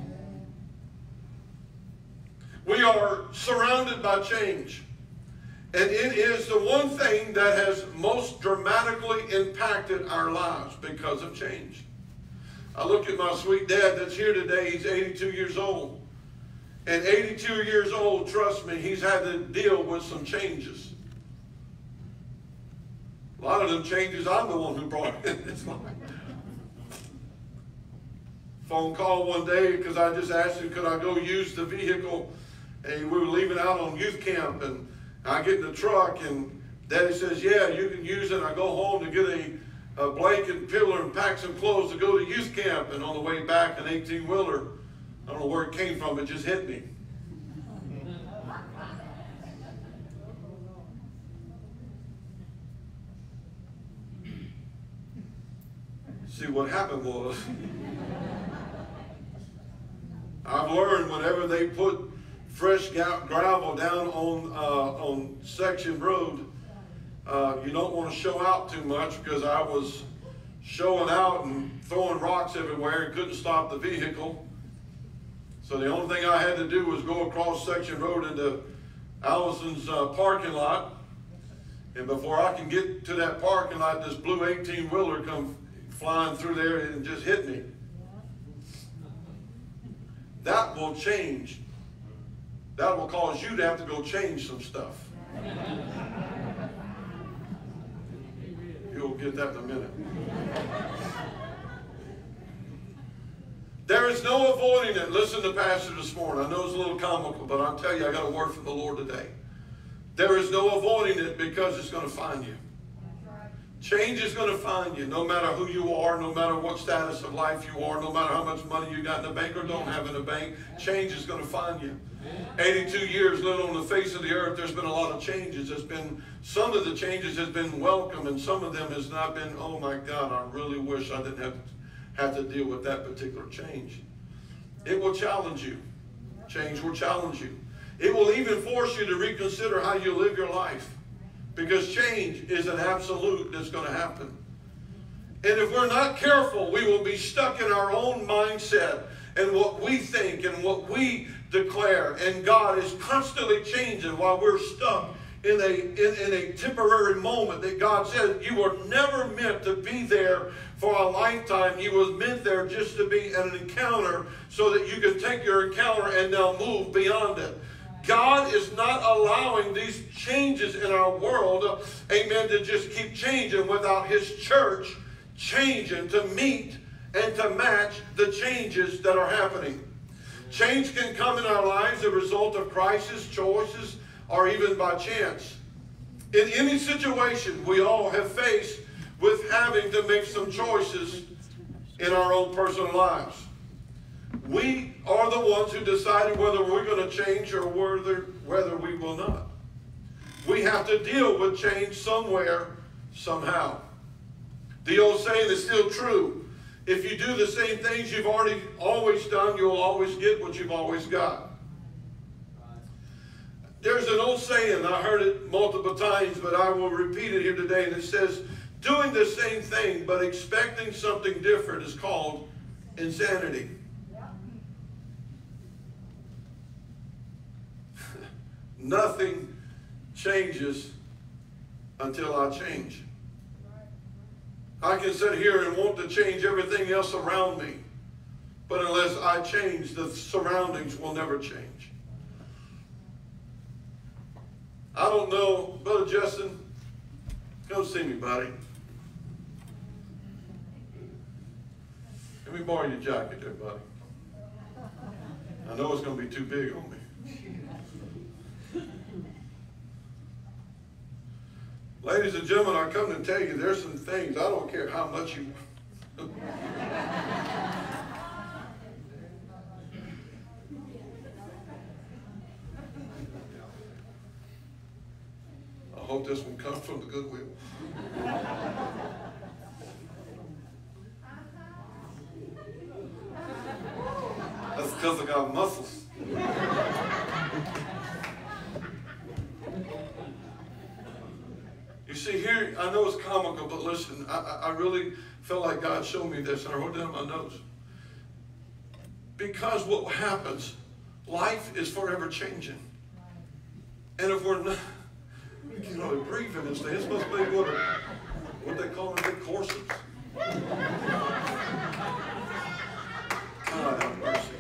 We are surrounded by change. And it is the one thing that has most dramatically impacted our lives because of change. I look at my sweet dad that's here today. He's 82 years old. And 82 years old, trust me, he's had to deal with some changes. A lot of them changes I'm the one who brought in his life. Phone call one day because I just asked him, could I go use the vehicle? And we were leaving out on youth camp, and I get in the truck, and Daddy says, yeah, you can use it. I go home to get a blanket and pillow and pack some clothes to go to youth camp. And on the way back, an 18-wheeler, I don't know where it came from, it just hit me. See, what happened was, I've learned whenever they put fresh gravel down on section road, you don't want to show out too much, because I was showing out and throwing rocks everywhere and couldn't stop the vehicle. So the only thing I had to do was go across section road into Allison's parking lot. And before I can get to that parking lot, this blue 18-wheeler come flying through there and just hit me. That will change. That will cause you to have to go change some stuff. You'll get that in a minute. There is no avoiding it. Listen to Pastor this morning. I know it's a little comical, but I'll tell you, I got a word from the Lord today. There is no avoiding it, because it's going to find you. Change is going to find you, no matter who you are, no matter what status of life you are, no matter how much money you got in the bank or don't have in the bank. Change is going to find you. 82 years living on the face of the earth, there's been a lot of changes. There's been, some of the changes has been welcome, and some of them has not been, oh my God, I really wish I didn't have to deal with that particular change. It will challenge you. Change will challenge you. It will even force you to reconsider how you live your life, because change is an absolute that's going to happen. And if we're not careful, we will be stuck in our own mindset and what we think and what we declare. And God is constantly changing while we're stuck in a temporary moment that God said you were never meant to be there for a lifetime. You was meant there just to be an encounter, so that you can take your encounter and now move beyond it. God is not allowing these changes in our world, amen, to just keep changing without His church changing to meet and to match the changes that are happening. Change can come in our lives as a result of crisis, choices, or even by chance. In any situation we all have faced with having to make some choices in our own personal lives. We are the ones who decided whether we're going to change or whether we will not. We have to deal with change somewhere, somehow. The old saying is still true. If you do the same things you've always done, you'll always get what you've always got. There's an old saying, I heard it multiple times, but I will repeat it here today, and it says, doing the same thing but expecting something different is called insanity. Nothing changes until I change. I can sit here and want to change everything else around me, but unless I change, the surroundings will never change. I don't know, Brother Justin, come see me, buddy. Come me borrow your jacket there, buddy. I know it's going to be too big on me. Ladies and gentlemen, I come to tell you there's some things, I don't care how much you... I hope this one comes from the Goodwill. That's because I got muscles. You see here, I know it's comical, but listen, I really felt like God showed me this, and I wrote it down in my notes. Because what happens, life is forever changing. And if we're not, we can't really breathe in this thing. It's supposed to be what they call them, big courses. God have mercy.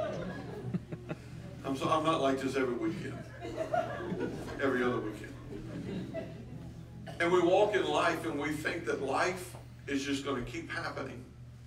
I'm not like this every weekend. Every other weekend. And we walk in life and we think that life is just going to keep happening.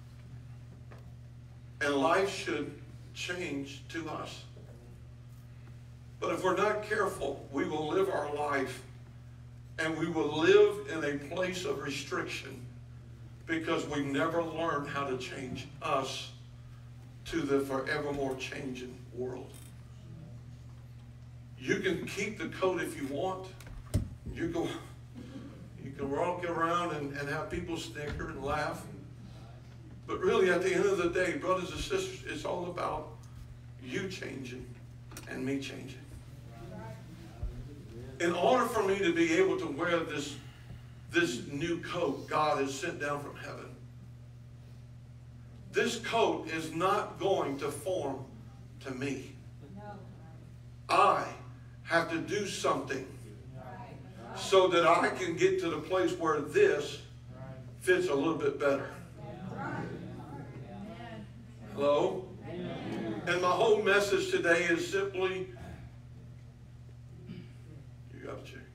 And life should change to us. But if we're not careful, we will live our life and we will live in a place of restriction because we never learn how to change us to the forevermore changing world. You can keep the coat if you want. You can walk around and have people snicker and laugh. But really, at the end of the day, brothers and sisters, it's all about you changing and me changing. In order for me to be able to wear this new coat God has sent down from heaven, this coat is not going to form to me. I have to do something so that I can get to the place where this fits a little bit better. Hello? And my whole message today is simply, you got to change.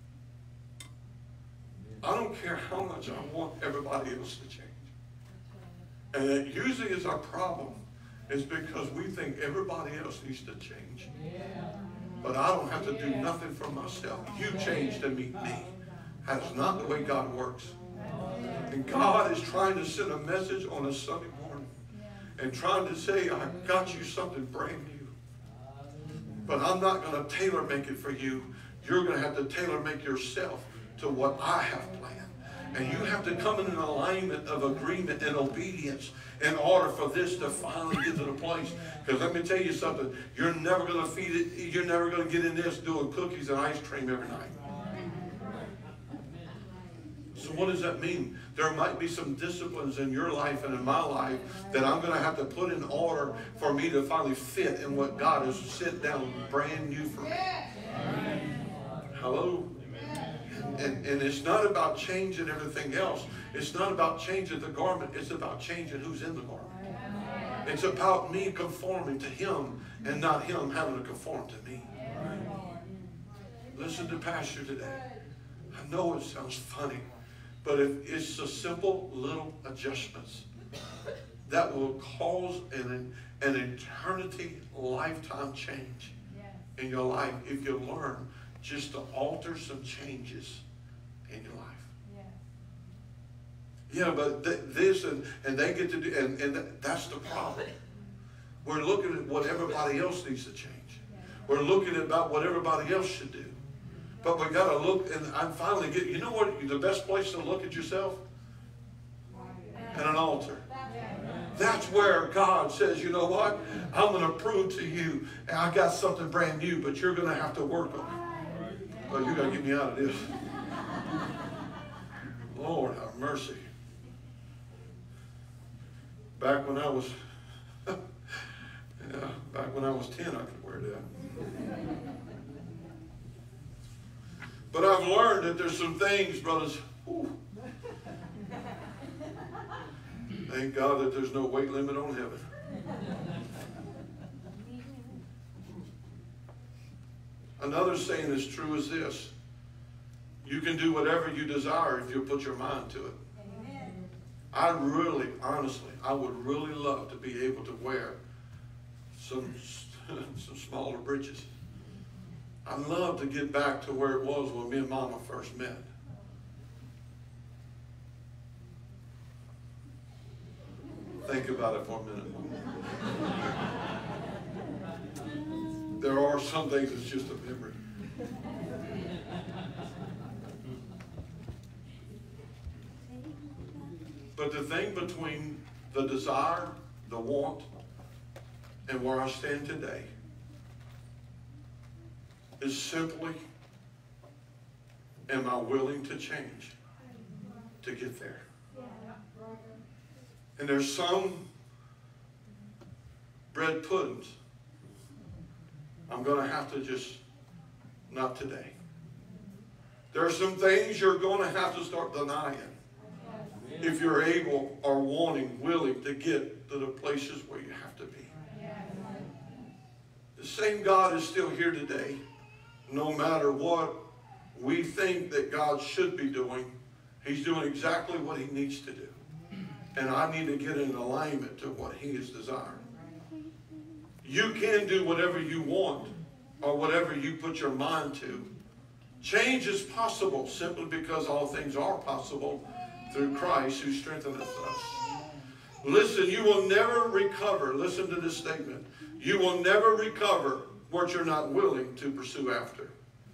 I don't care how much I want everybody else to change. And that usually is our problem, is because we think everybody else needs to change. But I don't have to do nothing for myself. You change to meet me. That's not the way God works. And God is trying to send a message on a Sunday morning and trying to say, I got you something brand new. But I'm not going to tailor make it for you. You're going to have to tailor make yourself to what I have planned. And you have to come in an alignment of agreement and obedience in order for this to finally get to the place. Because let me tell you something, you're never going to feed it, you're never going to get in this doing cookies and ice cream every night. So what does that mean? There might be some disciplines in your life and in my life that I'm going to have to put in order for me to finally fit in what God has set down brand new for me. Hello? And it's not about changing everything else. It's not about changing the garment. It's about changing who's in the garment. It's about me conforming to Him and not Him having to conform to me. Listen to Pastor today. I know it sounds funny, but if it's a simple little adjustments that will cause an eternity lifetime change in your life if you learn just to alter some changes in your life. Yeah, but this and they get to do, and that's the problem. We're looking at what everybody else needs to change. We're looking at about what everybody else should do. But we got to look, and I finally get, you know what, the best place to look at yourself? At an altar. That's where God says, you know what, I'm going to prove to you, I got something brand new, but you're going to have to work on it. Oh, you got to get me out of this. Lord have mercy. Back when I was, back when I was 10, I could wear that. But I've learned that there's some things, brothers. Whew, thank God that there's no weight limit on heaven. Another saying that's true is this: you can do whatever you desire if you put your mind to it. I really, honestly, I would really love to be able to wear some smaller breeches. I'd love to get back to where it was when me and Mama first met. Think about it for a minute. There are some things that's just a memory. But the thing between the desire, the want, and where I stand today is simply, am I willing to change to get there? And there's some bread puddings I'm going to have to just, not today. There are some things you're going to have to start denying if you're able or wanting, willing to get to the places where you have to be. The same God is still here today, no matter what we think that God should be doing. He's doing exactly what he needs to do. And I need to get in alignment to what he is desiring. You can do whatever you want or whatever you put your mind to. Change is possible simply because all things are possible through Christ who strengtheneth us. Listen, you will never recover. Listen to this statement. You will never recover what you're not willing to pursue after.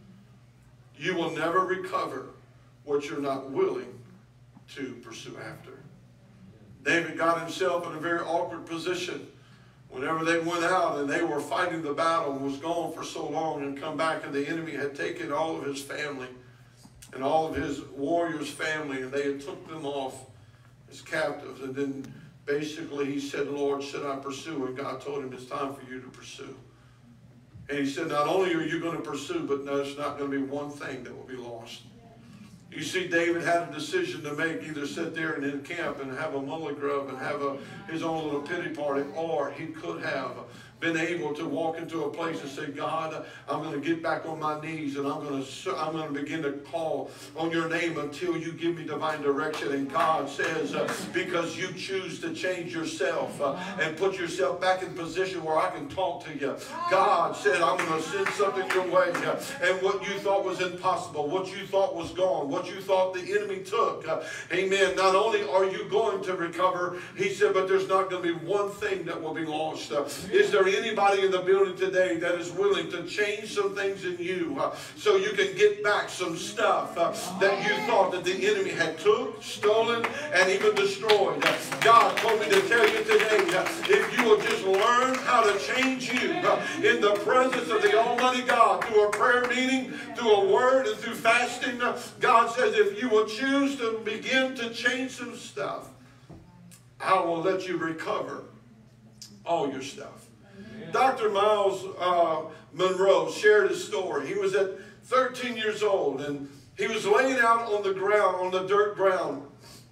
You will never recover what you're not willing to pursue after. David got himself in a very awkward position whenever they went out and they were fighting the battle and was gone for so long and come back, and the enemy had taken all of his family and all of his warriors' family, and they had took them off as captives. And then basically he said, Lord, should I pursue? And God told him, it's time for you to pursue. And he said, not only are you going to pursue, but there's not going to be one thing that will be lost. You see, David had a decision to make: either sit there and encamp and have a mully grub and have his own little pity party, or he could have been able to walk into a place and say, God, I'm going to get back on my knees and I'm going to begin to call on your name until you give me divine direction. And God says, because you choose to change yourself and put yourself back in position where I can talk to you, God said, I'm going to send something your way. And what you thought was impossible, what you thought was gone, what you thought the enemy took, amen, not only are you going to recover, he said, but there's not going to be one thing that will be lost. Is there anybody in the building today that is willing to change some things in you so you can get back some stuff that you thought that the enemy had took, stolen, and even destroyed? God told me to tell you today, if you will just learn how to change you in the presence of the Almighty God, through a prayer meeting, through a word, and through fasting, God says, if you will choose to begin to change some stuff, I will let you recover all your stuff. Dr. Miles Monroe shared his story. He was at 13 years old, and he was laying out on the ground, on the dirt ground,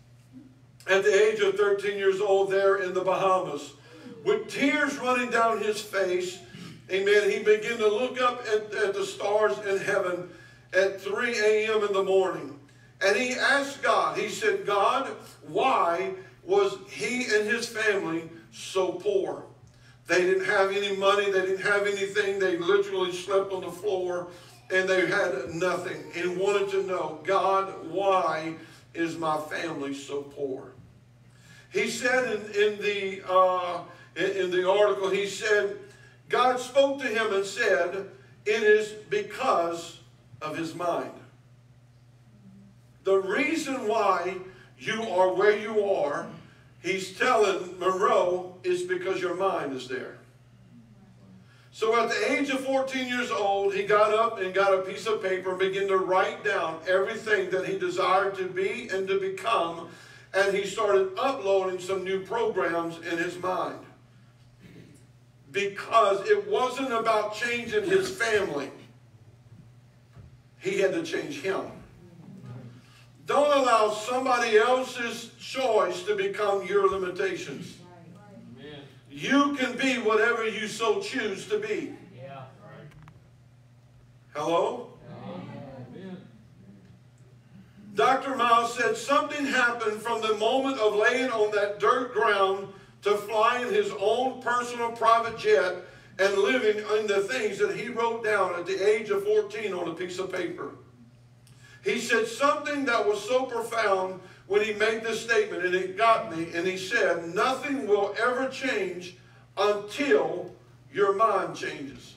at the age of 13 years old there in the Bahamas, with tears running down his face. Amen. He began to look up at the stars in heaven at 3 a.m. in the morning. And he asked God, he said, God, why was he and his family so poor? They didn't have any money. They didn't have anything. They literally slept on the floor, and they had nothing. And he wanted to know, God, why is my family so poor? He said in the article, he said, God spoke to him and said, it is because of his mind. The reason why you are where you are, he's telling Monroe, is because your mind is there. So at the age of 14 years old, he got up and got a piece of paper and began to write down everything that he desired to be and to become. And he started uploading some new programs in his mind. Because it wasn't about changing his family. He had to change him. Don't allow somebody else's choice to become your limitations. Amen. You can be whatever you so choose to be. Yeah. Hello? Amen. Dr. Miles said something happened from the moment of laying on that dirt ground to flying his own personal private jet and living in the things that he wrote down at the age of 14 on a piece of paper. He said something that was so profound when he made this statement, and it got me, and he said, nothing will ever change until your mind changes.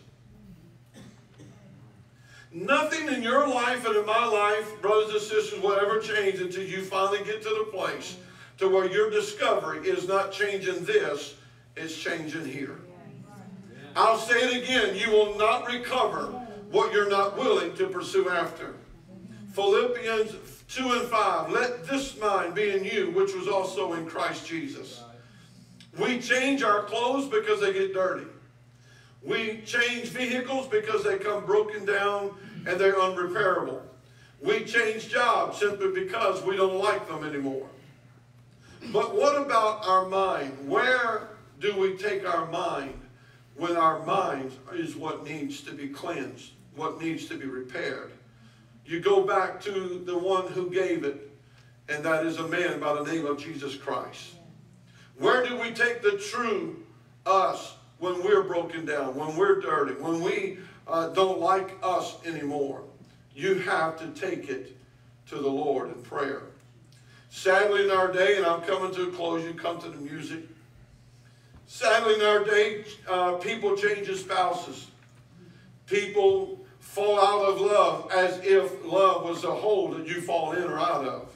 Nothing in your life and in my life, brothers and sisters, will ever change until you finally get to the place to where your discovery is not changing this, it's changing here. I'll say it again, you will not recover what you're not willing to pursue after. Philippians 2 and 5, let this mind be in you, which was also in Christ Jesus. We change our clothes because they get dirty. We change vehicles because they come broken down and they're unrepairable. We change jobs simply because we don't like them anymore. But what about our mind? Where do we take our mind when our mind is what needs to be cleansed, what needs to be repaired? You go back to the one who gave it, and that is a man by the name of Jesus Christ. Where do we take the true us when we're broken down, when we're dirty, when we don't like us anymore? You have to take it to the Lord in prayer. Sadly in our day, and I'm coming to a close, you come to the music. Sadly in our day, people change their spouses. People fall out of love as if love was a hole that you fall in or out of.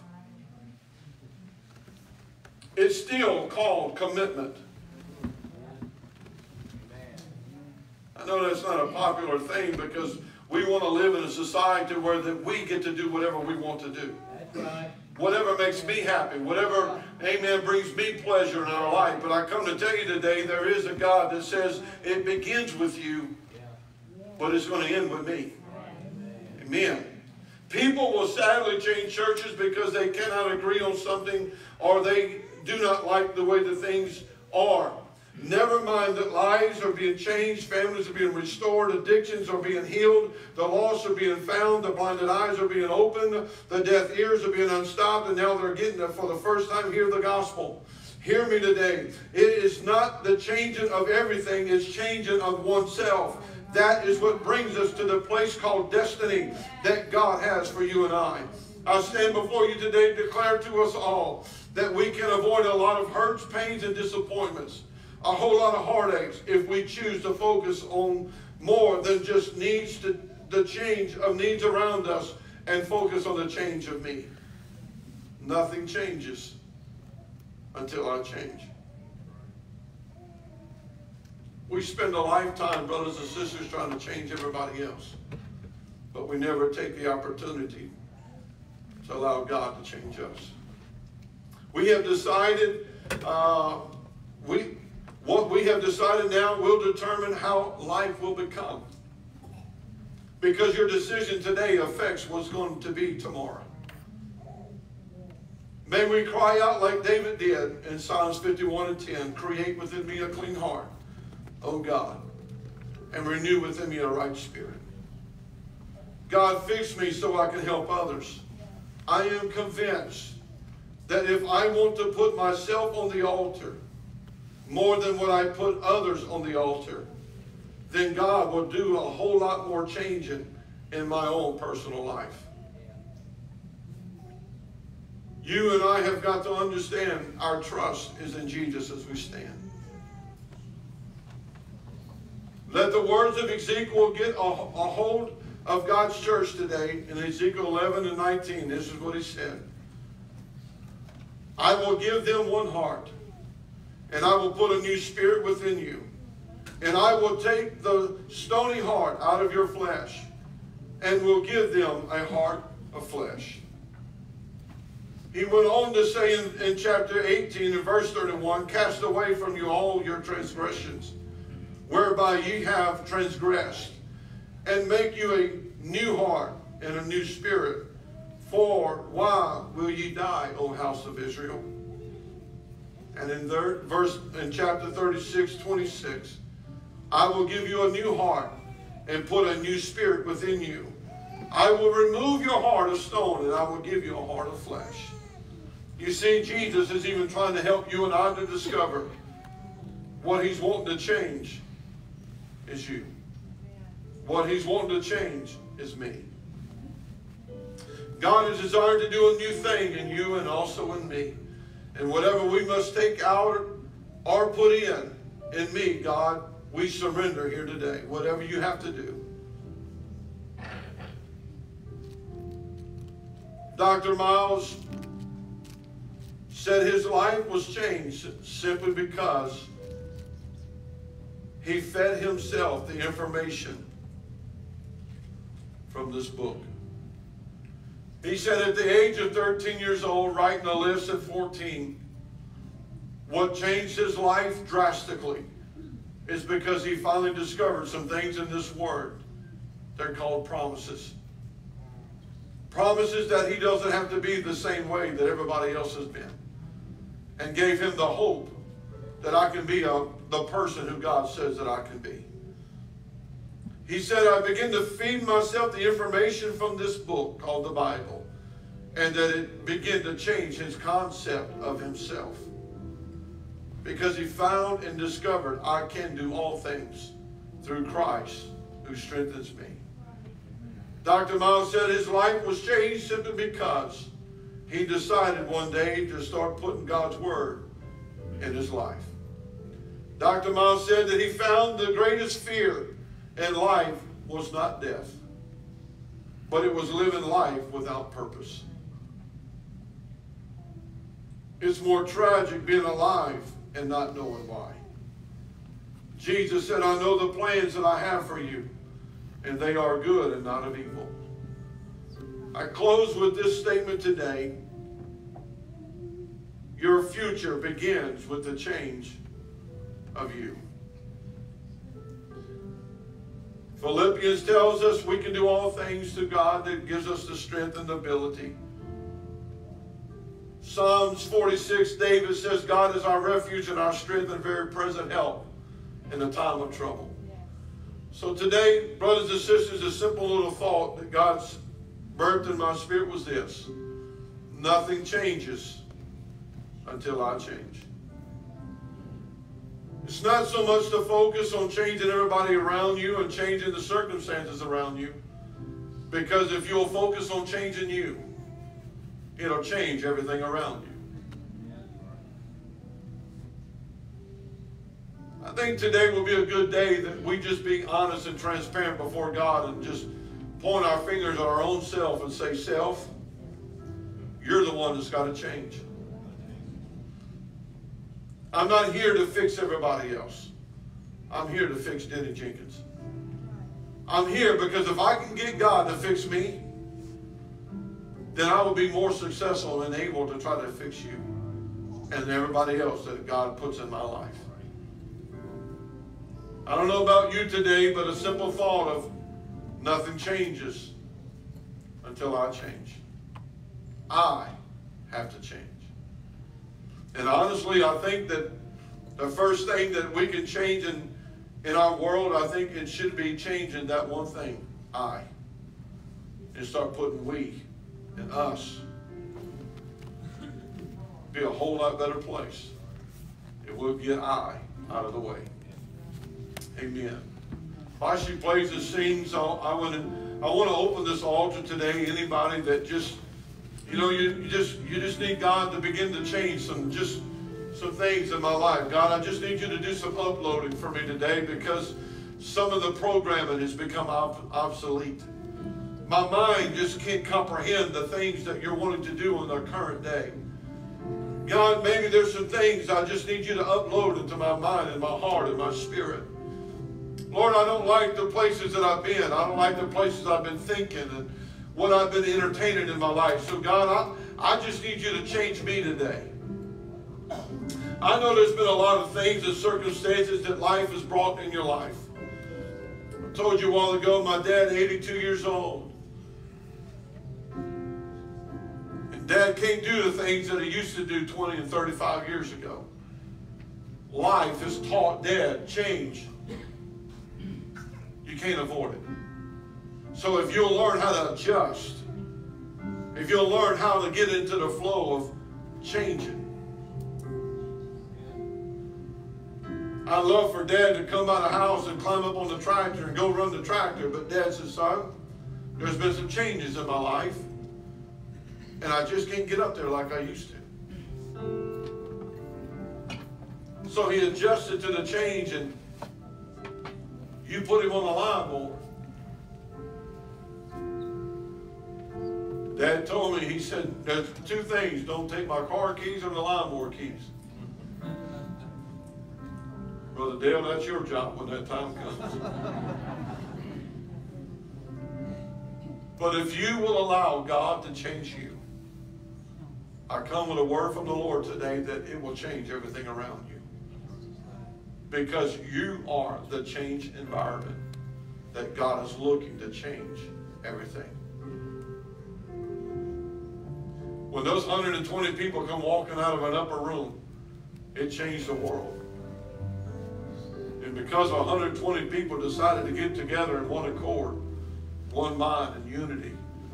It's still called commitment. I know that's not a popular thing because we want to live in a society where that we get to do whatever we want to do. That's right. Whatever makes me happy, whatever, amen, brings me pleasure in our life. But I come to tell you today, there is a God that says it begins with you, but it's going to end with me. Amen. People will sadly change churches because they cannot agree on something or they do not like the way the things are. Never mind that lives are being changed, families are being restored, addictions are being healed, the lost are being found, the blinded eyes are being opened, the deaf ears are being unstopped, and now they're getting to, for the first time, hear the gospel. Hear me today. It is not the changing of everything, it's changing of oneself. That is what brings us to the place called destiny that God has for you and I. I stand before you today to declare to us all that we can avoid a lot of hurts, pains, and disappointments. A whole lot of heartaches if we choose to focus on more than just needs, the change of needs around us, and focus on the change of me. Nothing changes until I change. We spend a lifetime, brothers and sisters, trying to change everybody else. But we never take the opportunity to allow God to change us. We have decided, what we have decided now will determine how life will become. Because your decision today affects what's going to be tomorrow. May we cry out like David did in Psalms 51 and 10, create within me a clean heart, O God, and renew within me a right spirit. God, fix me so I can help others. I am convinced that if I want to put myself on the altar more than what I put others on the altar, then God will do a whole lot more changing in my own personal life. You and I have got to understand our trust is in Jesus as we stand. Let the words of Ezekiel get a hold of God's church today. In Ezekiel 11 and 19, this is what he said. I will give them one heart, and I will put a new spirit within you. And I will take the stony heart out of your flesh, and will give them a heart of flesh. He went on to say in chapter 18 and verse 31, cast away from you all your transgressions, whereby ye have transgressed, and make you a new heart and a new spirit. For why will ye die, O house of Israel? And in chapter 36, 26, I will give you a new heart and put a new spirit within you. I will remove your heart of stone and I will give you a heart of flesh. You see, Jesus is even trying to help you and I to discover what he's wanting to change is you. What he's wanting to change is me. God is desiring to do a new thing in you and also in me. And whatever we must take out or put in me, God, we surrender here today. Whatever you have to do. Dr. Miles said his life was changed simply because he fed himself the information from this book. He said at the age of 13 years old, writing a list at 14, what changed his life drastically is because he finally discovered some things in this word. They're called promises. Promises that he doesn't have to be the same way that everybody else has been. And gave him the hope that I can be the person who God says that I can be. He said, I began to feed myself the information from this book called the Bible, and that it began to change his concept of himself. Because he found and discovered, I can do all things through Christ who strengthens me. Dr. Miles said his life was changed simply because he decided one day to start putting God's word in his life. Dr. Miles said that he found the greatest fear in life was not death, but it was living life without purpose. It's more tragic being alive and not knowing why. Jesus said, I know the plans that I have for you, and they are good and not of evil. I close with this statement today. Your future begins with the change of you. Philippians tells us we can do all things through God that gives us the strength and the ability. Psalms 46, David says, God is our refuge and our strength and very present help in the time of trouble. So today, brothers and sisters, a simple little thought that God's birthed in my spirit was this: nothing changes until I change. It's not so much to focus on changing everybody around you and changing the circumstances around you, because if you'll focus on changing you, it'll change everything around you. I think today will be a good day that we just be honest and transparent before God and just point our fingers at our own self and say, self, you're the one that's got to change. I'm not here to fix everybody else. I'm here to fix Denny Jenkins. I'm here because if I can get God to fix me, then I will be more successful and able to try to fix you and everybody else that God puts in my life. I don't know about you today, but a simple thought of nothing changes until I change. I have to change. And honestly, I think that the first thing that we can change in our world, I think it should be changing that one thing, I. And start putting we and us. Be a whole lot better place if we'll get I out of the way. Amen. While she plays and sings, I want to open this altar today. Anybody that just, you just need God to begin to change some things in my life. God, I just need you to do some uploading for me today because some of the programming has become obsolete. My mind just can't comprehend the things that you're wanting to do in the current day. God, maybe there's some things I just need you to upload into my mind and my heart and my spirit. Lord, I don't like the places that I've been. I don't like the places I've been thinking and what I've been entertaining in my life. So God, I just need you to change me today. I know there's been a lot of things and circumstances that life has brought in your life. I told you a while ago, my dad, 82 years old. And Dad can't do the things that he used to do 20 and 35 years ago. Life has taught Dad change. You can't avoid it. So if you'll learn how to adjust, if you'll learn how to get into the flow of changing. I'd love for Dad to come out of the house and climb up on the tractor and go run the tractor, but Dad says, son, there's been some changes in my life, and I just can't get up there like I used to. So he adjusted to the change, and you put him on the lawnmower. Dad told me, he said, there's two things. Don't take my car keys or the lawnmower keys. Brother Dale, that's your job when that time comes. But if you will allow God to change you, I come with a word from the Lord today that it will change everything around you. Because you are the change environment that God is looking to change everything. When those 120 people come walking out of an upper room, it changed the world. And because 120 people decided to get together in one accord, one mind and unity,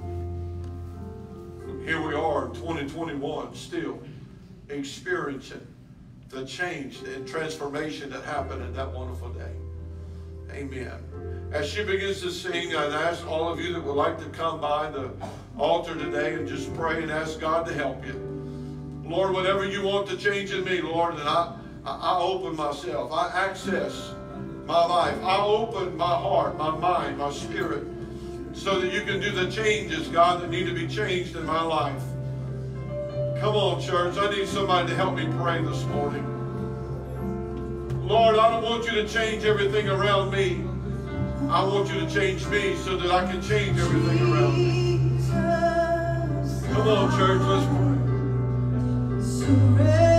here we are in 2021 still experiencing the change and transformation that happened in that wonderful day. Amen. As she begins to sing, I'd ask all of you that would like to come by the altar today and just pray and ask God to help you. Lord, whatever you want to change in me, Lord, and I open myself. I access my life. I open my heart, my mind, my spirit, so that you can do the changes, God, that need to be changed in my life. Come on, church. I need somebody to help me pray this morning. Lord, I don't want you to change everything around me. I want you to change me so that I can change everything around me. Come on, church. Let's pray.